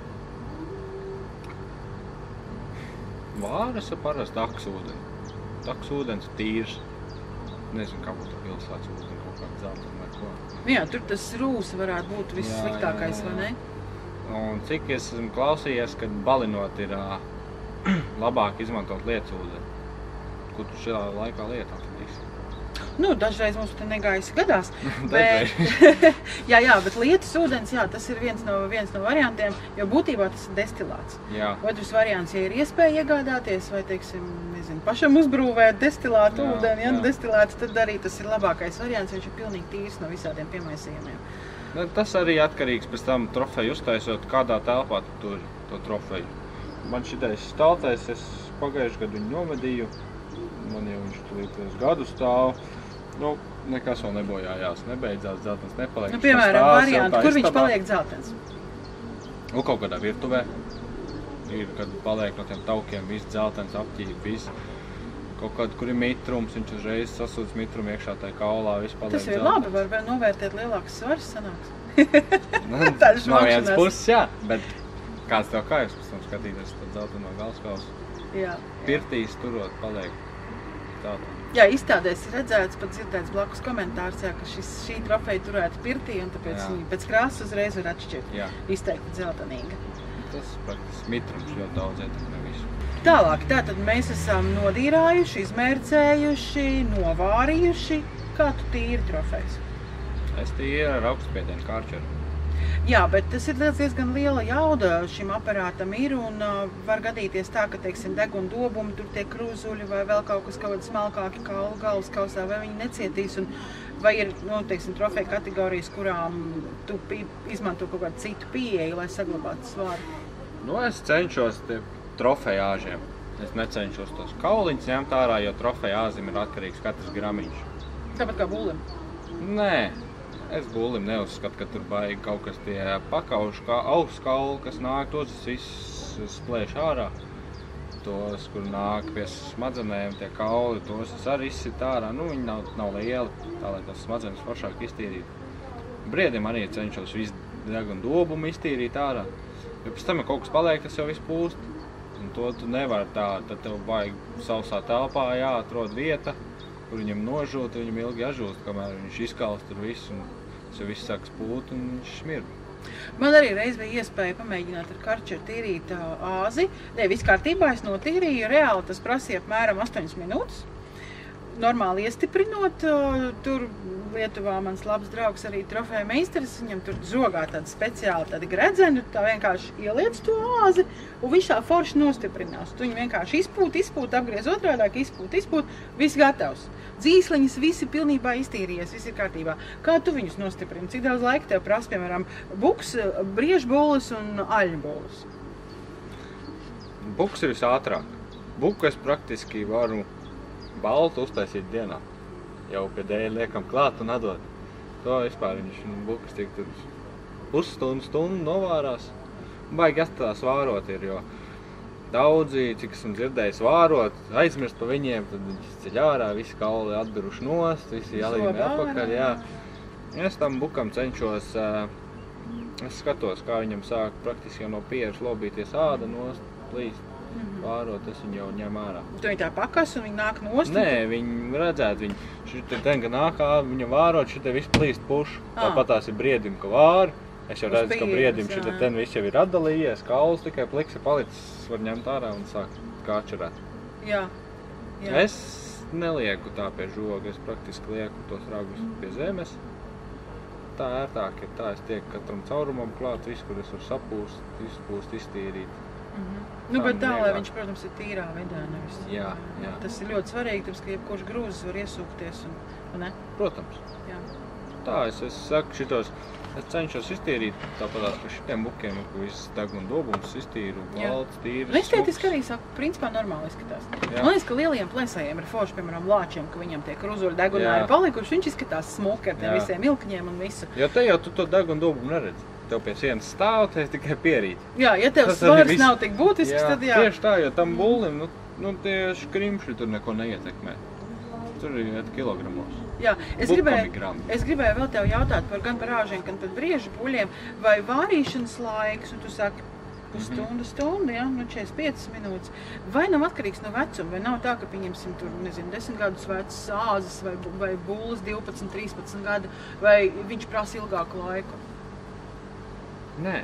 Vāras ir parasti taks ūdeni. Taks ūdens tīrs. Nezinu, kā būtu pilsētas ūdeni, kaut kāda zelta vai ko. Jā, tur tas rūs varētu būt vissliktākais, vai ne? Un cik es esmu klausījies, kad balinot ir labāk izmantot lietas ūdeni. Ko tu šajā laikā lietā atradīsi? Nu, dažreiz mums te negaisi gadās, bet, bet lietas ūdens, jā, tas ir viens no variantiem, jo būtībā tas ir destilāts. Jā. Otrs variants, ja ir iespēja iegādāties vai, teiksim, nezinu, pašam uzbrūvēt destilātu ūdeni, ja destilāts, tad arī tas ir labākais variants, viņš ir pilnīgi tīrs no visādiem piemaisījumiem. Tas arī atkarīgs pēc tam trofeju uztaisot, kādā telpā tu turi to trofeju. Man šitais staltais, es pagājuši gadu viņu novedīju, man jau viņš tulīt gadu stāv. Nu, nekas vēl nebojājās, nebeidzās, dzeltens nepaliek. Nu, piemēram, varianti, kur viņš paliek dzeltens? Nu, kaut kādā virtuvē. Ir, kad paliek no tiem taukiem viss dzeltens, apķība, viss. Kaut kādā, kur ir mitrums, viņš uzreiz sasūdz mitrumu iekšā tajā kaulā, viss paliek dzeltens. Tas ir labi, var novērtēt lielākas svars sanāks. No vienas puses, jā, bet kāds tev kājas pēc tam skatīties tad dzelteno galvaskausu? Jā. Pirtīs turot paliek tādā. Jā, izstādēs ir redzēts, pat dzirdēts blakus komentārs, jā, ka šī trofeja turēta pirtī, un tāpēc viņi pēc krāsas uzreiz var atšķirt. Jā. Izteikti dzeltenīga. Tas praktiski mitrums ļoti daudz ietekmē visu. Tālāk, tātad mēs esam nodīrājuši, izmērcējuši, novārījuši. Kā tu tīri trofejas? Es tīri ar augstspiedienu kārčeru. Jā, bet tas ir diezgan liela jauda šim aparātam ir, un var gadīties tā, ka, teiksim, deguna dobumi, tur tie kruzuļi vai vēl kaut kas kādi smalkāki kauli galvaskausā, vai viņi necietīs, un vai ir, nu, teiksim, trofeja kategorijas, kurām tu izmanto kaut kādu citu pieeju, lai saglabātu svaru? Nu, es cenšos trofeja āžiem. Es necenšos tos kauliņus ņemt ārā, jo trofeja āzim ir atkarīgs katrs gramiņš. Tāpat kā būlim? Nē. Es būlim neuzskatu, ka tur baigi kaut kas tie pakauši, kā augstskauli, kas nāk, tos viss splēš ārā. Tos, kur nāk pie smadzenēm, tie kauli, tos es arī izsit ārā. Nu, viņi nav lieli, tā lai tas smadzenes foršāk iztīrīt. Briedim arī cenšos visu deguna dobumu iztīrīt ārā. Jo pēc tam, ja kaut kas paliek, tas jau viss pūst. Un to tu nevar tā, tad tev baigi sausā telpā jāatrod vieta, kur viņam nožūt, viņam ilgi jāžūst, kamēr viņš izkalst tur visu, un tas jau viss sāks pūt, un viņš smird. Man arī reiz bija iespēja pamēģināt ar karčeru tīrīt āzi. Viss kārtībā, es notīrīju, reāli tas prasīja apmēram 8 minūtes. Normāli iestiprinot, tur Lietuvā mans labs draugs arī trofeja meisteris, viņam tur zogā tāda speciāla tāda gredzena, tā vienkārši ieliec to āzi, un viņš tā forši nostiprinās. Tu viņu vienkārši izpūt, apgriez otrādāk, izpūt, viss gatavs. Dzīsliņas visi pilnībā iztīrījies, viss ir kārtībā. Kā tu viņus nostiprini? Cik daudz laika tev prasa, piemēram, buks, briežbolis un aļņbolis? Buks ir visātrāk. Buku es praktiski varu baltu uztaisīt dienā. Jau pie dēļ liekam klāt un atdod. To vispār viņš bukas tik tur pusstundu novārās. Baigi jāstās vārot ir, jo daudzi, cik esmu dzirdējis vārot, aizmirst pa viņiem, tad viņš ceļ ārā, visi kauli atbiruši nost, visi jālīmē atpakaļ, jā. Es tam bukam cenšos, es skatos, kā viņam sāk praktiski jau no pieras lobīties āda nost, plīst. Vārot, es viņu jau ņem ārā. Tu viņi tā pakas un viņi nāk nost? Nē, viņi redzētu, šitā ten, ka nāk viņa vārot, šitā viss plīst pušu. Tāpat tās ir briedim, ka vāri. Es jau redzu, ka briedim šitā ten viss jau ir atdalījies, kauls tikai pliks ir palicis, var ņemt ārā un sāk kāčerēt. Jā. Es nelieku tā pie žoga, es praktiski lieku tos ragus pie zemes. Tā ērtāk ir tā, es tieku katram caurumam klāt, visu, kur es varu sapūst, izpūst, iztīrīt. Nu, bet tā, lai viņš, protams, ir tīrā vidā, nevis. Jā. Tas ir ļoti svarīgi, tāpēc, ka jebkurš grūzis var iesūkties, un ne? Protams. Jā. tā, es saku šitos, es cenšos iztīrīt tāpatās par šitiem bukiem, ka viss deguna dobums iztīru, valds, tīras. Estētiski arī saku, principā normāli izskatās. Man liekas, ka lielajiem plēsējiem ir forši, piemēram, lāčiem, ka viņam tie kruzuļu degunāri palikuši, viņš izskatās smuki ar tiem visiem ilkņiem un visu. Jo te jau tu to deguna dobumu neredzi. Tev pie sienas stāv, te tikai pierīt. Jā, ja tev svars nav tik būtisks, tad jā. Tieši tā, jo tam bullim, tie škrimšļi tur neko neietekmē. Tur ir kilogramos. Jā, es gribēju vēl tev jautāt gan par āžiem, gan par briežu buļiem, vai vārīšanas laiks, un tu saki pusstundu, 45 minūtes, vai nav atkarīgs no vecuma, vai nav tā, ka pieņemsim tur, 10 gadus vecs āzes, vai bullis 12, 13 gadu, vai viņš prasa ilgāku laiku? Nē.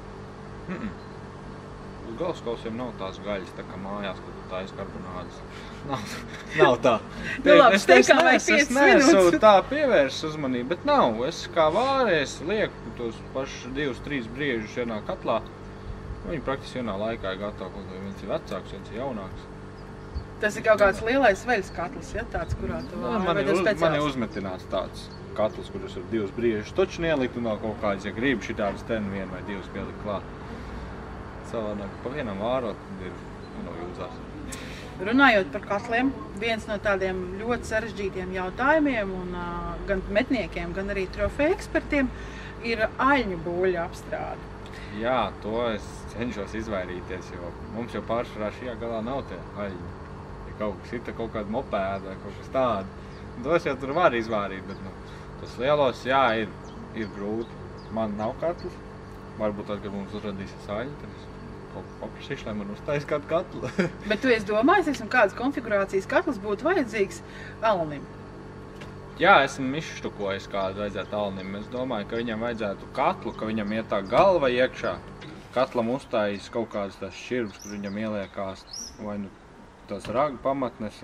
Uz galvaskausiem nav tās gaļas, tā kā mājās, kad tu taisi karbonādes. Nav tā. Es neesmu tā pievērsis uzmanību, bet nav. Es kā vārēs lieku tos pašus 2-3 briežus vienā katlā. Viņi praktiski vienā laikā ir gatavi, kaut vai viens ir vecāks, viens ir jaunāks. Tas ir kaut kāds lielais veļas katls, ja? Tāds, kurā tu man ir uzmetināts tāds katls, kurus ar 2 briežus toču nelikt un vēl kaut kāds, ja gribu šitādas ten 1 vai 2 pielikt klāt. Savādāk pa vienam vārot ir jūdzās. Runājot par katliem, viens no tādiem ļoti sarežģītiem jautājumiem un gan metniekiem, gan arī trofeju ekspertiem ir aļņu buļļu apstrāde. Jā, to es cenšos izvairīties, jo mums jau pārsvarā šajā galā nav tie aļņi. Ja kaut kas ir kaut kāda mopēda vai kaut kas tāda, tos jau tur var izvārīt, bet tas lielos, jā, ir grūti. Man nav katls, varbūt tad, kad mums uzradīsies aļņi, tad es kaut ko paprasīšu, lai man uztais kādu katlu. Bet tu esi domājis, kādas konfigurācijas katls būtu vajadzīgs alnim? Jā, esmu izštukojis, kādu vajadzētu alnim. Es domāju, ka viņam vajadzētu katlu, ka viņam iet tā galva iekšā. Katlam uztais kaut kādas tās šķirbas, kur viņam ieliekās vai tās ragu pamatnes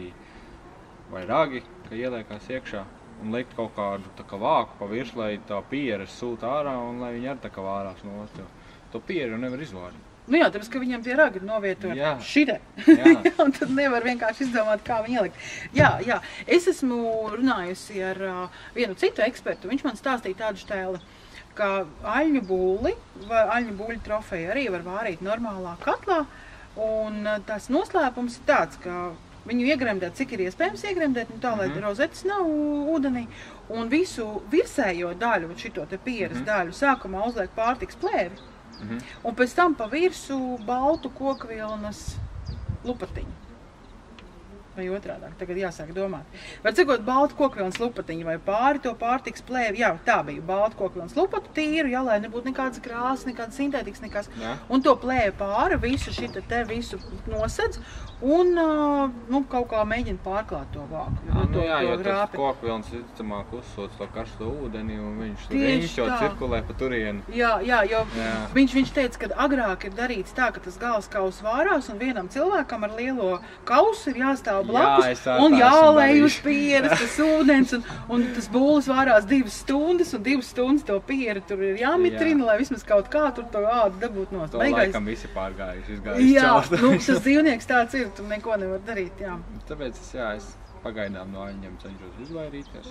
vai ragi, ka ieliekās iekšā. Un likt kaut kādu tā kā vāku pa virsu, lai tā pieres sūta ārā un lai viņi arī tā kā vārās nost. To pieri nevar izvārīt. Nu jā, tāpēc, ka viņam tie ragi ir novietot šitē. Un tad nevar vienkārši izdomāt, kā viņu ielikt. Jā. Es esmu runājusi ar vienu citu ekspertu. Viņš man stāstīja tādu štēli, ka aļņu bulli vai aļņu buļļu trofeju arī var vārīt normālā katlā. Un tas noslēpums ir tāds, ka viņu iegremdēt, cik ir iespējams iegremdēt, tā, lai rozetes nav ūdenī. Un visu virsējo daļu, šito te pieres daļu, sākumā uzliek pārtiks plēvi. Un pēc tam pa virsu baltu kokvilnas lupatiņu. Vai otrādāk, tagad jāsāk domāt. Var cikot baltu kokvilnas lupatiņu vai pāri to pārtiks plēvi. Jā, tā bija baltu kokvilnas lupatu tīru, jā, lai nebūtu nekādas krāsas, nekādas sintētikas, nekas. Un to plēvi pāri, visu šita te visu nosedz un kaut kā mēģina pārklāt to vāku. Jo tas kokvilns visticamāk uzsūc to karsto ūdeni un viņš jau cirkulē pa turienu. Jā, jo viņš teica, ka agrāk ir darīts tā, ka tas galvaskauss vārās un vienam cilvēkam ar lielo kausu ir jāstāv blakus un jālej uz pieres tas ūdens un tas bullis vārās 2 stundas un 2 stundas to pieri tur ir jāmitrina, lai vismaz kaut kā tur to ādu dabūt nost. To laikam visi pārgājuši, izgājuši caur. Jā, tas dzīvnieks tāds ir, tu neko nevar darīt, jā. Tāpēc es pagaidām no aļņiem cenšos izvairīties.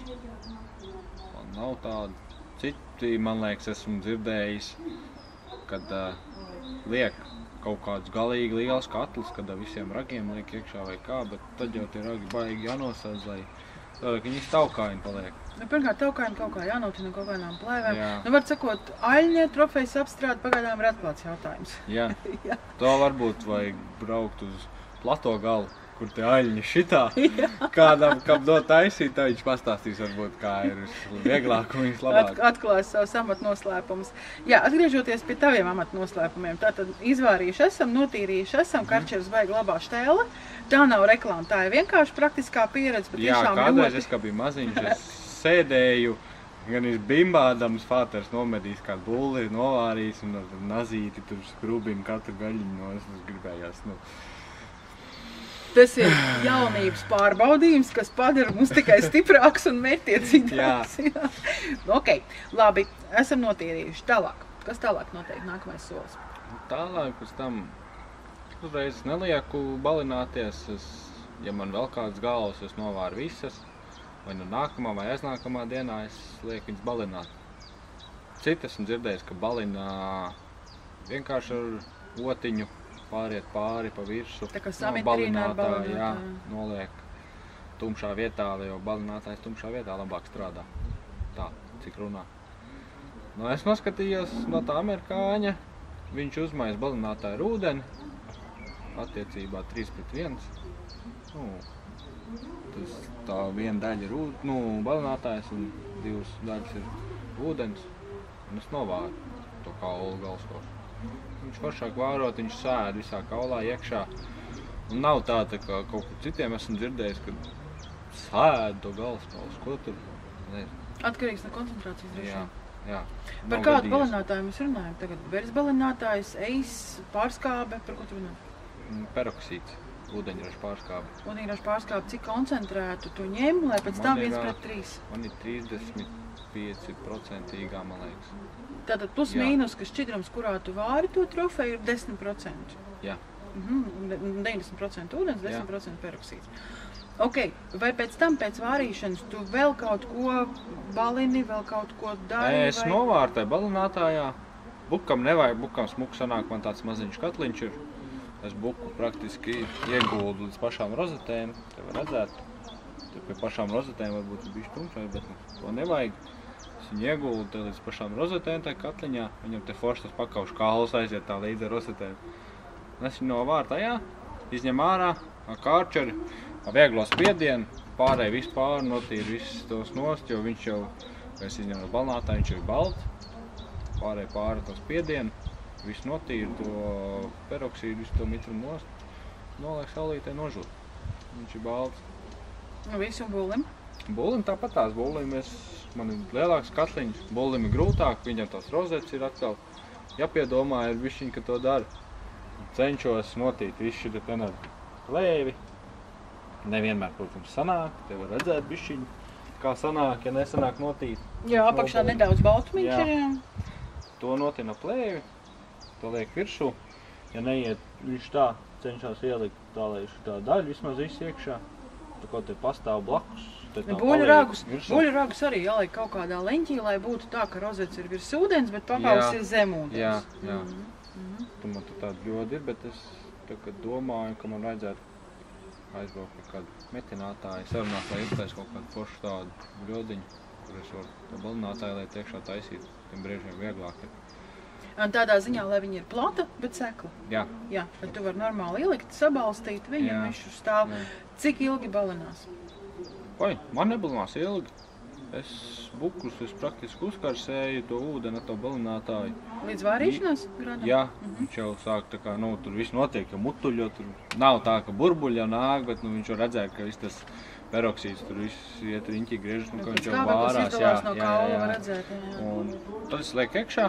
Man nav tādu. Citi, man liekas, esmu dzirdējis, kad liek kaut kādus galīgi liels katls, kad visiem ragiem liek iekšā vai kā, bet tad jau tie ragi baigi jānosēdz, lai viņi taukāini paliek. Pirmkārt, taukāini kaut kā jānotina kaut kādām plēvēm. Var sakot, aļņie trofejas apstrāde pagaidām ir atklāts jautājums. Jā, to varbūt vajag braukt uz plato galu, kur tie aļņi šitā. Kādam, kam dot taisīt, tad viņš pastāstīs varbūt, kā ir vieglāk un viņš labāk. Atklās savus amatnoslēpumus. Jā, atgriežoties pie taviem amatnoslēpumiem, tātad izvārījuši esam, notīrījuši esam, karčevs baigi labā štēle. Tā nav reklāma, tā ir vienkārši praktiskā pieredze. Jā, kādreiz es, kā biju maziņš, es sēdēju, gan ir bimbādams, fāters nomedīs kādu bulli, novārījis un nazīti tur skrubim katru gaļiņu no es gribējās. Tas ir jaunības pārbaudījums, kas padara mums tikai stiprāks un mērķtiecīgāks. Ok, labi, esam notīrījuši. Tālāk. Kas tālāk notiek nākamais solis? Tālāk pēc tam uzreiz nelieku balināties. Ja man vēl kāds galvas, es novāru visas. vai nu nākamā vai aiznākamā dienā es lieku viņus balināt. Citi esmu dzirdējis, ka balina vienkārši ar otiņu pāriet pāri pa virsu. Tā kā samitrina ar balinātāju. Jā, noliek tumšā vietā, jo balinātājs tumšā vietā labāk strādā. Tā, cik runā. Nu, es noskatījos no tā amerikāņa, viņš uzmais balinātāju ar ūdeni, attiecībā 3:1. Nu, tas tā viena daļa ir balinātājs un 2 daļas ir ūdens. Un es novāru to kaulu galskošu. Viņš foršāk vārot, viņš sēd visā kaulā iekšā. Un nav tā, kā kaut kur citiem esmu dzirdējis, kad sēd to galskaus. Ko tur? Atkarīgs no koncentrācijas droši. Jā. Par kādu balinātāju mēs runājam tagad? Beres balinātājs, eis, pārskābe, par ko tu runā? Peroksīds, ūdeņraža pārskābe. Ūdeņraža pārskābe, cik koncentrētu tu ņem, lai pēc tam 1:3? Man ir 35%, man liekas. Tātad plus mīnus, ka šķidrums, kurā tu vāri to trofeju, ir 10%. Jā. 90% ūdens, 10% peroksīds. Ok, vai pēc tam, pēc vārīšanas, tu vēl kaut ko balini, vēl kaut ko dari? Es novārtēju balinātājā. Bukam nevajag, bukam smuku sanāk, man tāds maziņš katliņš ir. Es buku praktiski ieguldu līdz pašām rozetēm, te var redzēt. Te pie pašām rozetēm varbūt ir bišķi tumšai, bet to nevajag. Es viņu ieguldu te līdz pašām rozetēm, tā katliņā. Viņam te forši tas pakaušu kāls aiziet tā līdz ar rozetēm. Es viņu novārtājā, izņem ārā, ar kārčeri, ar vieglo spiedienu, pārēj visu pāri, notīri visus tos nost, jo viņš jau, kad es izņemu no balinātāja, viņš jau ir balts. Pārēj pāri to spiedienu, visu notīri, to peroksīdu, visu to mitrumu nost, noliek saulītē, nožūt. Viņš ir balts. Nu, visu un bulim? Bulim tāpat tās bulim, man ir lielāks katliņš, bulim ir grūtāk, viņam tās rozetes ir atkal. Jāpiedomā ir višķiņ, ka to dara. Cenšos notīt visu šī te plēvi. Nevienmēr, protams, sanāk, te var redzēt bišķiņu, kā sanāk, ja nesanāk notīt. Jā, apakšā nedaudz baltumiņš ir, jā. To notina plēvi, to liek virsū. Ja neiet, viņš tā cenšas ielikt tā, lai šitā daļa vismaz viss iekšā. Tā ko te pastāv blakus. Buļu ragus arī jāliek kaut kādā leņķī, lai būtu tā, ka rozets ir virs ūdens, bet pakaus ir zem ūdens. Jā. Tu man tu tāda ļoda ir, bet es tagad domāju, ka man vajadzētu aizbraukt pie kādu metinātāju, sarunāt, lai uztais kaut kādu foršu tādu ļodiņu, kur es varu to balinātāju, lai tiekšā taisīt, tiem briežiem vieglāk ir. Un tādā ziņā, lai viņi ir plata, bet sekla. Jā. Jā, bet tu vari normāli ielikt, sabalstīt viņam, viņš stāv. Cik ilgi balinās? Oi, man nebalinās ilgi. Es bukus, es praktiski uzkarsēju to ūdeni ar to balinātāju. Līdz vārīšanās gradam? Jā, viņš jau sāk tā kā, tur viss notiek, ja mutuļo, tur nav tā, ka burbuļi jau nāk, bet viņš jau redzēja, ka viss tas peroksīds tur viss iet riņķī griežas, ka viņš jau vārās. Jā. Un tad es lieku iekšā,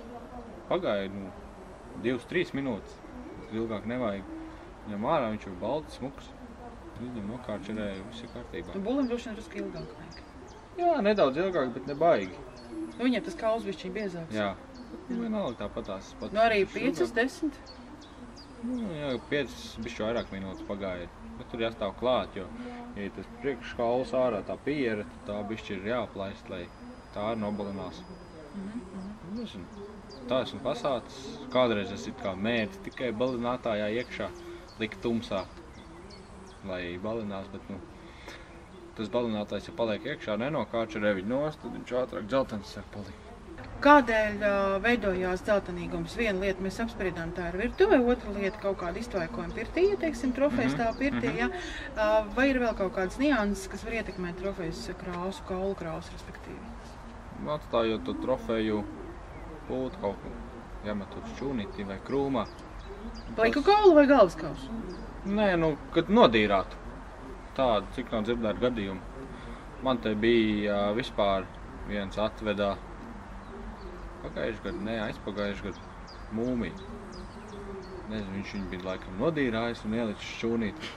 pagāju 2-3 minūtes, ilgāk nevajag. Viņam ārā viņš jau balts, smuks, viņam nokārčerēja, viss ir kārtībā. Un bulim droši vien drusku ilgāk vajag? Jā, nedaudz ilgāk, bet nebaigi. Viņam tas kauls bišķiņ biezāks? Jā. Vienalga tāpatās. Nu arī 5-10? Jā, 5 bišķi vairāk minūtes pagāja. Bet tur jāstāv klāt, jo, ja tas priekškauls ārā tā piera, tad tā bišķi ir jāplaist, lai tā arī nobalinās. Nezinu, tā esmu pasācis. Kādreiz es it kā mērķi tikai balinātājā iekšā, likt tumsā, lai balinās, bet tas balinātājs, ja paliek iekšā, nenokārčerē viņu nost, tad viņš ātrāk dzeltens sāk palikt. Kādēļ veidojās dzeltenīgums? Viena lieta mēs apspriedām, tā ir virtuve, otra lieta kaut kāda iztvaikojuma pirtī, ja teiksim, trofejas tā pirtī, ja? Vai ir vēl kaut kādas nianses, kas var ietekmēt trofejas krāsu, kaulu krāsu, respektīvi? Atstājot to trofeju pūt kaut ko, jāmetot šķūnītī vai krūmā. Pliku kaulu vai galvas kausu? Nē, kad nodīrātu. Tādu, cik nav dzirdēt gadījumu. Man te bija vispār viens atvedā pagājuši gadu, aizpagājuši gadu mūmiju. Nezinu, viņš viņu bija laikam nodīrājis un ielicis šķūnīti.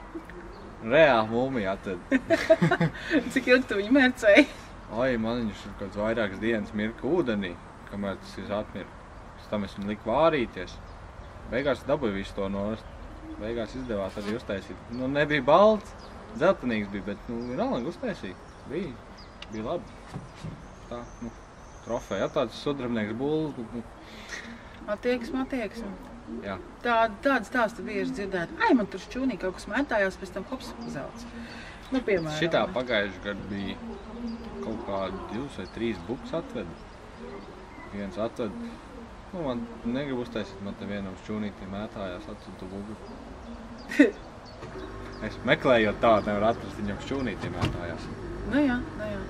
Reāli mūmiju atveda. Cik ilgi tu viņu mērcēji? Oi, man viņš ir kāds vairākas dienas mirka ūdenī, kamēr tas ir atmirka. Pēc tam es viņu liku vārīties. Beigās dabūju visu to nost. Beigās izdevās arī uztaisīt. Nebija balts. Zeltenīgs bija, bet vienalga uztaisīja. Bija labi. Tā, trofeja, tāds sudrabnieks bulls. Attieksme. Jā. Tādas stāstu bieži dzirdēt. Ai, man tur šķūnī kaut kas mētājās, pēc tam hops, zelts. Piemēram. Šitā pagājuši gadu bija kaut kādi 2 vai 3 buks atveda. Viens atved. Man negribu uztaisīt, man te vienam šķūnītī mētājās atved to bugu. Es meklējot tādu, nevaru atrast, viņam šķūnītī mētājās. Nu jā.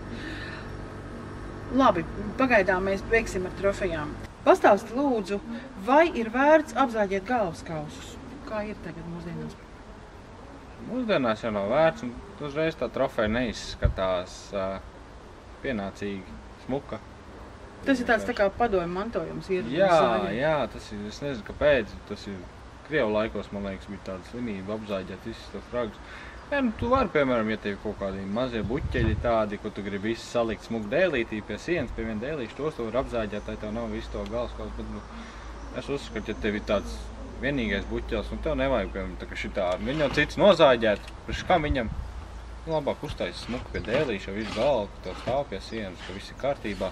Labi, pagaidām mēs beigsim ar trofejām. Pastāsti lūdzu, vai ir vērts apzāģēt galvaskausus? Kā ir tagad mūsdienās? Mūsdienās jau nav vērts, un uzreiz tā trofeja neizskatās pienācīgi smuka. Tas ir tāds tā kā padomju mantojums. Jā, tas ir, es nezinu, kāpēc, tas ir Krievu laikos, man liekas, bija tāda slimība apzāģēt visus tos ragus. Jā, tu vari, piemēram, ja tev kaut kādi mazie buķeļi tādi, ko tu gribi visu salikt smuku dēlītī pie sienas, pie viena dēlīša, tos tu vari apzāģēt, lai tev nav visu to galvaskausu, bet es uzskatu, ja tev ir tāds vienīgais buķels, un tev nevajag, piemēram, tā kā šitā, viņam cits nozāģēt, priekš kam viņam, labāk uztaisi smuku pie dēlīša, visu galvu, ka tev stāv pie sienas, ka viss ir kārtībā.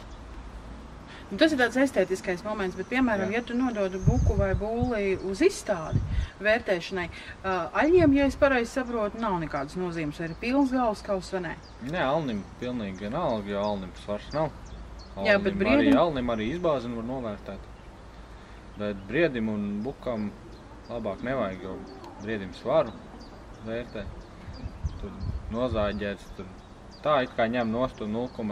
Tas ir tāds estētiskais moments, bet, piemēram, ja tu nododu buku vai bulli uz izstādi vērtēšanai, aļņiem, ja es pareizi saprotu, nav nekādas nozīmes, vai ir pilns galvaskauss vai nē? Nē, alnim pilnīgi vienalga, jo alnim svars nav. Jā, bet briedim? Alnim arī izbāzini var novērtēt. Bet briedim un bukam labāk nevajag, jo briedim svaru vērtē. Tur nozāģēts, tur tā it kā ņem nost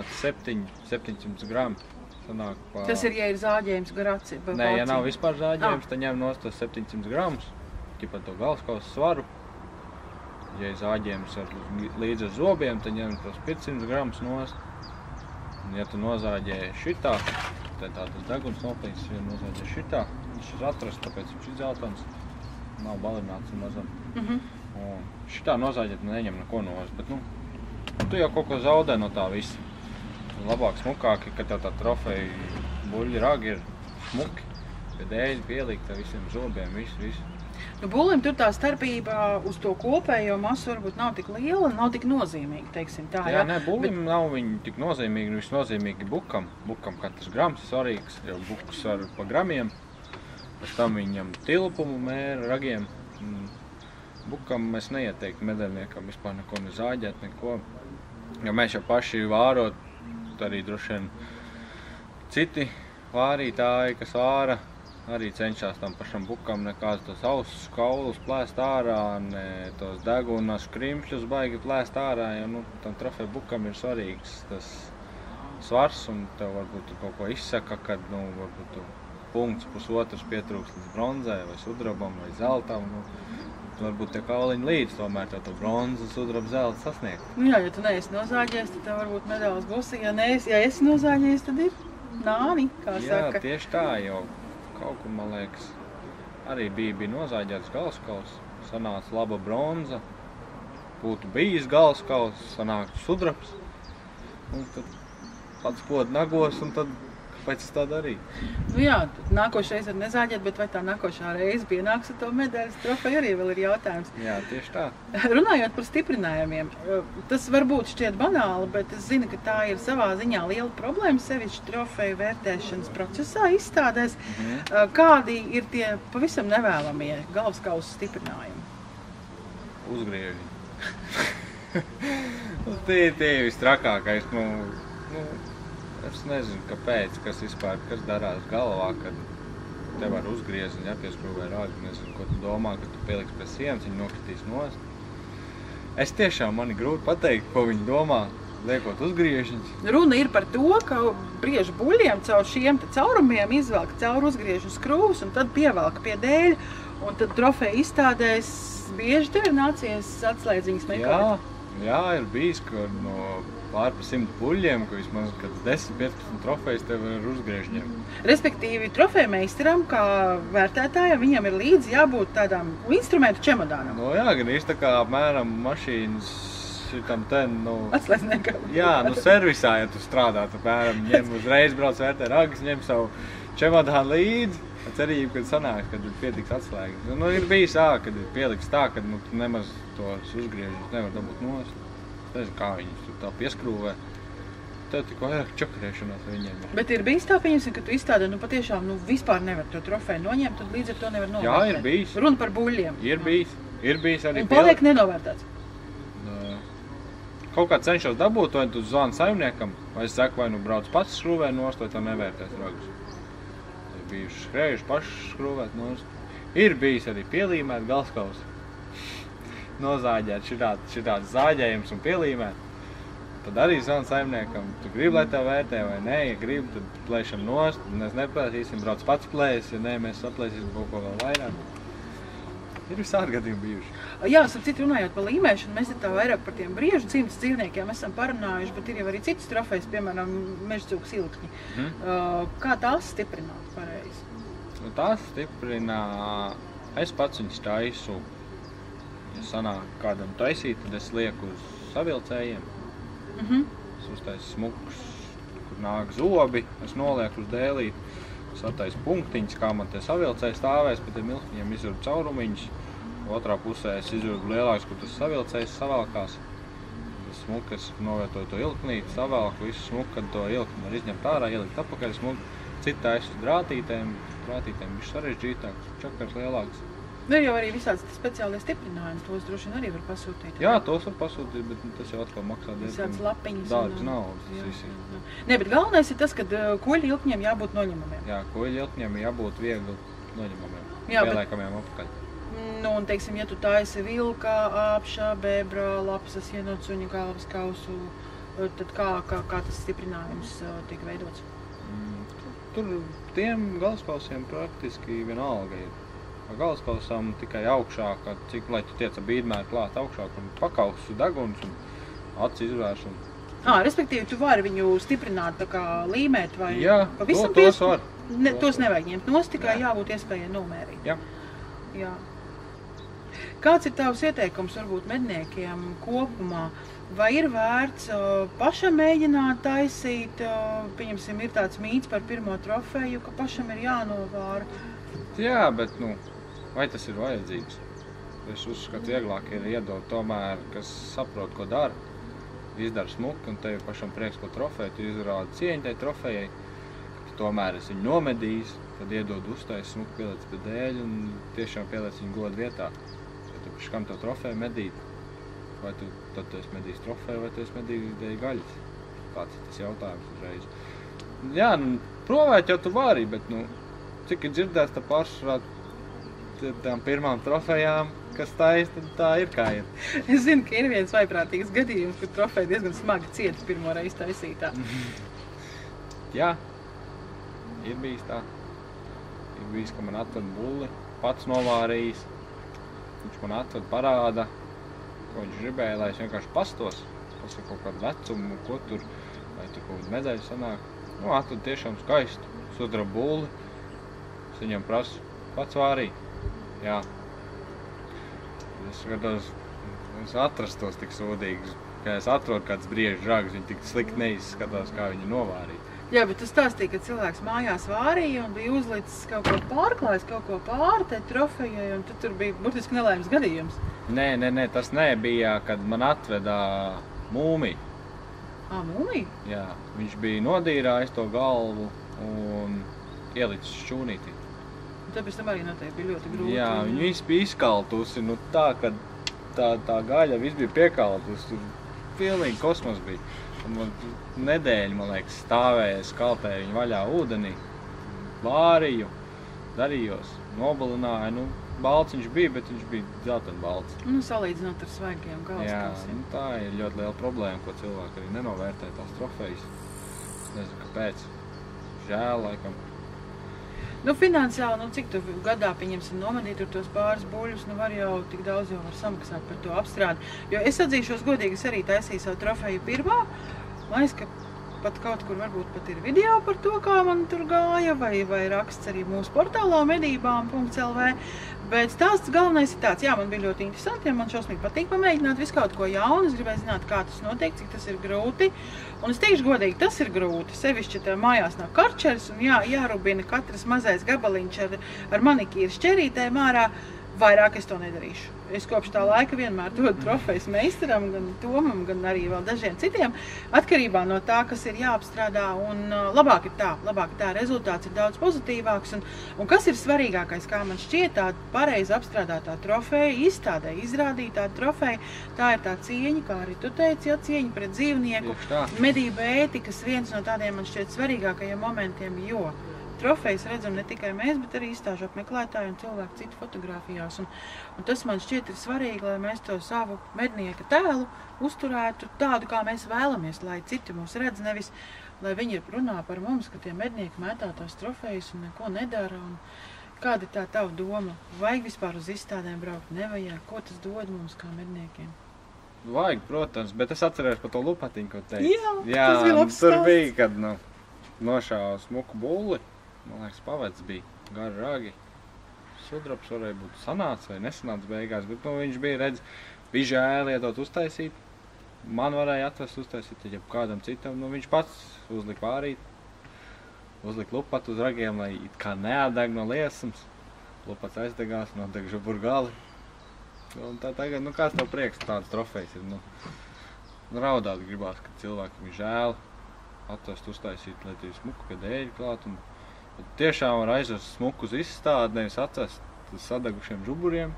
0,700 gramu. Tas ir, ja ir zāģējums gar aci? Nē, ja nav vispār zāģējums, tad ņem nost 700 gramus, ķipa to galvaskausu svaru. Ja ir zāģējums līdz ar zobiem, tad ņem tos 500 gramus nost. Un ja tu nozāģēji šitā, tad tas deguns noplīsis, ja nozāģēji šitā, viņš ir atrasts, tāpēc viņš ir zeltans, nav balināts un mazam. Un šitā nozāģēt neņem neko nost, bet tu jau kaut ko zaudē no tā visa. Labāk smukāki, ka tev tā trofeja buļļi ragi ir smuki, pie dēļi pielikt visiem zobiem, visu. Bullim tur tā starpība uz to kopējo masu varbūt nav tik liela, nav tik nozīmīga, teiksim tā. Jā, nē, bullim nav viņi tik nozīmīgi, viss nozīmīgi bukam. Bukam katrs grams ir svarīgs, jo buks var pa gramiem, pēc tam viņam tilpumu mēra ragiem. Bukam mēs neieteiktu medaļniekam vispār neko nezāģēt, neko. Jo mēs jau paši vārot, arī droši vien citi vārītāji, kas vāra, arī cenšas tam pašam bukam nekāds tos ausus kaulus plēst ārā, ne tos degunas krimšļus baigi plēst ārā, jo tam trofeju bukam ir svarīgs tas svars, un tev varbūt kaut ko izsaka, kad varbūt punkts pusotrs pietrūks līdz bronzai, vai sudrabam, vai zeltam. Varbūt tie kauliņi līdz tomēr to bronzu, sudrabu, zeltu sasniegt. Jā, ja tu neesi nozāģējis, tad tev varbūt medaļas būs. Ja esi nozāģējis, tad ir nāni, kā saka. Jā, tieši tā, jo kaut kur, man liekas, arī bija nozāģēts galvaskauss, sanāca laba bronza, būtu bijis galvaskauss, sanāktu sudrabs, un tad pats pod nagos, un tad kāpēc es tā darīju? Jā, nākošais var nezāģēt, bet vai tā nākošā reize pienāks ar to medaļas trofeju, arī vēl ir jautājums. Jā, tieši tā. Runājot par stiprinājumiem, tas varbūt šķiet banāli, bet es zinu, ka tā ir savā ziņā liela problēma sevišķi trofeju vērtēšanas procesā izstādēs. Kādi ir tie pavisam nevēlamie galvaskausu stiprinājumi? Uzgrieži. Tie ir vistrakākais. Es nezinu, kāpēc, kas darās galvā, kad tev var uzgriezt un jāpieskrūvē rāgi. Nezinu, ko tu domā, ka tu pieliks pie sienas, viņi nokritīs nost. Es tiešām man ir grūti pateikt, ko viņi domā, liekot uzgriežiņus. Runa ir par to, ka briežu buļļiem caur šiem caurumiem izvelk caur uzgriežu skrūvus un tad pievelk pie dēļa. Un tad trofeja izstādēs bieži tev ir nācies atslēdziņas meklēt. Jā, ir bijis, ka no pār pa 100 buļļiem, ka vismaz 10-15 trofejas tev ir uzgriežņiem. Respektīvi, trofeja meistaram, kā vērtētājam, viņam ir līdzi jābūt tādām instrumentu čemodānam. Jā, gan īsti tā kā apmēram mašīnas šitam atslēdzniekam. Jā, servisā, ja tu strādā, apmēram ņem uzreiz brauc vērtē ragas, ņem savu čemodānu līdzi, cerību, kad sanāks, kad pietiks atslēgas. Ir bijis kad ir pieliks tā, kad nemaz tos uzgriežņus nevar dabūt nost. nezinu, kā viņus tur tā pieskrūvē. Tev tik vairāk čakarēšanās viņiem ir. Bet ir bijis tā, pieņemsim, ka tu izstādē, patiešām, vispār nevar to trofeju noņemt, tad līdz ar to nevar novērtēt. Jā, ir bijis. Runa par buļļiem. Ir bijis arī. Un paliek nenovērtēts. Kaut kā cenšos dabūt, vai tu zvani saimniekam, vai es saku, vai brauc pats skrūvē nost, vai to nevērtēs ragus. Ir bijuši skrējuši paši skrūvēt nost. Ir bijis arī pielīmēt galskaus. Nozāģēt šitāds zāģējums un pielīmēt. Tad arī zvani saimniekam, tu gribi, lai tev vērtē vai nē, ja gribi, tad plēšam nost, mēs neplēsīsim, brauc pats plēs, ja nē, mēs saplēsīsim kaut ko vēl vairāk. Ir visādi gadījumi bijuši. Jā, citu runājot par līmēšanu, mēs tā vairāk par tiem briežu cimtas dzīvniekiem esam parunājuši, bet ir jau arī citas trofejas, piemēram, mežcūku silkņi. Kā tās stiprināt pareizi? Tās stiprina, es pats viņus taisu, ja sanāk kādam taisīt, tad es lieku uz savilcējiem. Es uztaisu smukus, kur nāk zobi, es nolieku uz dēlīt, es attaisu punktiņus, kā man te savilcēji stāvēs, pa tiem ilkņiem izurbu caurumiņus. Otrā pusē es izurbu lielāks, kur tas savilcējs savalkās. Tas smuki, es novietoju to ilknīti, savalku visu smuku, kad to ilkni var izņemt ārā, ielikt apakaļ smuku. Cita taisu uz drātītēm viņš sarežģītāks, čakars lielāks. Ir jau arī visāds speciālie stiprinājumi, tos droši vien arī var pasūtīt. Jā, tos var pasūtīt, bet tas jau atkal maksā visāds lapiņas. Dārgas naudas. Nē, bet galvenais ir tas, ka koļu ilkņiem jābūt noņemamiem. Jā, koļu ilkņiem jābūt viegli noņemamiem, pieliekamiem apakaļ. Un, teiksim, ja tu taisi vilka, āpša, bebra, lapsas, ienodsuņa, galvas kausu, tad kā tas stiprinājums tiek veidots? Tur tiem galvaskausiem praktiski vienalga ir. Galvaskausam tikai augšā, cik, lai tu tiec ar bīdmēru klāt augšā, un pakausu deguns un acis izvērs. Respektīvi, tu vari viņu stiprināt, tā kā līmēt vai pavisam tos var. Tos nevajag ņemt nost, tikai jābūt iespējai nomērīt. Jā. Kāds ir tavs ieteikums varbūt medniekiem kopumā? Vai ir vērts pašam mēģināt taisīt, pieņemsim, ir tāds mīts par pirmo trofeju, ka pašam ir jānovāra? Jā, bet, vai tas ir vajadzīgs? Es uzskatu, vieglāk ir iedot tomēr, kas saprot, ko dara. Izdara smuki, un tev pašam prieks par trofeju, tu izrādi cieņu tai trofejai. Tomēr es viņu nomedījis, tad iedod uztais smuki, pieliec pie dēļ un tiešām pieliec viņu godu vietā. Ja tu kam tev trofeju medīt? Vai tu esi medījis trofeju, vai tu esi medījis dēļ gaļas? Tāds ir tas jautājums uzreiz. Jā, provēt jau tu vari, bet, cik ir dzirdēts tā pārsvarā tām pirmām trofejām, kas taisa, tad tā ir kā ir. Es zinu, ka ir viens vaiprātīgs gadījums, kur trofeja diezgan smagi cieta pirmo reizi taisītā. Jā, ir bijis tā. Ir bijis, ka man atved bulli, pats novārījis. Viņš man atved parāda, ko viņš gribēja, lai es vienkārši pastos. Pasaku kaut kādu vecumu, ko tur, vai tur kaut kādu medaļu sanāk. Atved tiešām skaistu, sudraba bulli. Es viņam prasu, pats vārī. Jā. Es skatos, es atrastos tik sūdīgs, ka es atrodu kāds briežu žags, viņi tik slikti neizskatās, kā viņi novārīja. Jā, bet tu stāstīji, ka cilvēks mājās vārīja un bija uzlicis kaut ko pārklājis, kaut ko pāri tai trofejai, un tad tur bija burtiski nelaimes gadījums. Nē, tas nebija, kad man atvedā mūmiju. Mūmiju? Jā, viņš bija nodīrājis to galvu un ielicis šķūnītī. Tāpēc tam arī noteikti bija ļoti grūti. Jā, viņi visi bija izkaltusi, tā, ka tā gaļa viss bija piekaltusi, tur pilnīgi kosmos bija. Nedēļu, man liekas, stāvēja, skalpēja viņu vaļā ūdenī, vārīju, darījos, nobalināju, balts viņš bija, bet viņš bija dzelteni balts. Salīdzinot ar svaigiem galvaskausiem. Jā, tā ir ļoti liela problēma, ko cilvēki arī nenovērtē tās trofejas. Es nezinu, kāpēc. Žēl, laikam. Finansiāli, cik tu gadā, pieņemsim, nomedīt tur tos pāris buļļus, var jau tik daudz jau var samaksāt par to apstrādi. Jo es atzīšos godīgi, es arī taisīju savu trofeju pirmā. Man liekas, ka pat kaut kur varbūt pat ir video par to, kā man tur gāja, vai raksts arī mūsu portālā medībām.lv. Bet stāsts galvenais ir tāds, jā, man bija ļoti interesanti, ja man šausmīgi patīk pamēģināt visu kaut ko jaunu, es gribēju zināt, kā tas notiek, cik tas ir grūti. Un es teikšu godīgi, tas ir grūti, sevišķi tev mājās nav karčers un jārubina katrs mazais gabaliņš ar manikīru šķerītēm ārā. Vairāk es to nedarīšu. Es kopš tā laika vienmēr dodu trofejas meistaram, gan Tomam, gan arī vēl dažiem citiem, atkarībā no tā, kas ir jāapstrādā, un labāk ir tā, rezultāts ir daudz pozitīvāks, un kas ir svarīgākais, kā man šķiet, tā pareizi apstrādātā trofeja, izstādē, izrādītā trofeja, tā ir tā cieņa, kā arī tu teici, ja, cieņa pret dzīvnieku, medību ētikas viens no tādiem man šķiet svarīgākajiem momentiem, jo trofejas redzam ne tikai mēs, bet arī izstāžu apmeklētāji un cilvēki citu fotografijās. Un tas man šķiet ir svarīgi, lai mēs to savu mednieka tēlu uzturētu tādu, kā mēs vēlamies, lai citi mūs redz, nevis, lai viņi runā par mums, ka tie mednieki mētā tās trofejas un neko nedara. Un kāda ir tā tava doma? Vajag vispār uz izstādēm braukt? Nevajag? Ko tas dod mums kā medniekiem? Vajag, protams, bet es atceros par to lupatiņu, ko teici. Jā, tas bija labs stāsts. Tur bija, kad nošāva smuku bulli. Man liekas, pavecs bija gari ragi. Sudrabs varēja būt sanāts vai nesanāts beigās, bet viņš bija bija žēl iedot uztaisīt. Man varēja atvest uztaisīt, ja kādam citam. Viņš pats uzlika vārīt, uzlika lupatu uz ragiem, lai it kā neatdeg no liesums. Lupats aizdegās, nodeg žubur gali. Un tā tagad, kāds tev prieks tādas trofejas ir? Raudāt gribās, ka cilvēkiem ir žēl atvest uztaisīt, lai tie smuku pie dēļu klāt. Tiešām var aizvest smuku uz izstādi, nevis atvest uz sadegušiem žuburiem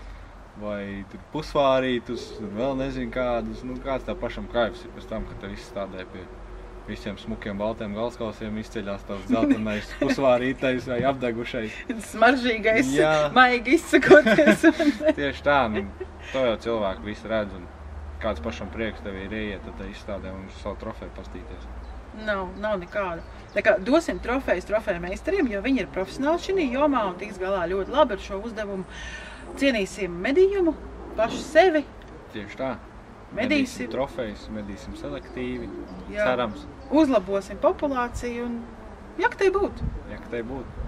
vai pusvārītus, vēl nezinu kādus. Kāds tā pašam kaifs ir pēc tam, kad tev izstādē pie visiem smukiem baltiem galskausiem izceļās tavs dzeltenais pusvārītais vai apdegušais. Smaržīgais, maigi izsakoties. Tieši tā, to jau cilvēki visi redz un kāds pašam prieks tev ir ieiet tad izstādē un uz savu trofeju pastīties. Nav nekāda. Tā kā dosim trofejas trofeju meistariem, jo viņi ir profesionāli šī jomā un tiks galā ļoti labi ar šo uzdevumu. Cienīsim medījumu, pašu sevi. Tieši tā. Medīsim trofejas, medīsim selektīvi, cerams. Uzlabosim populāciju un jak tai būtu.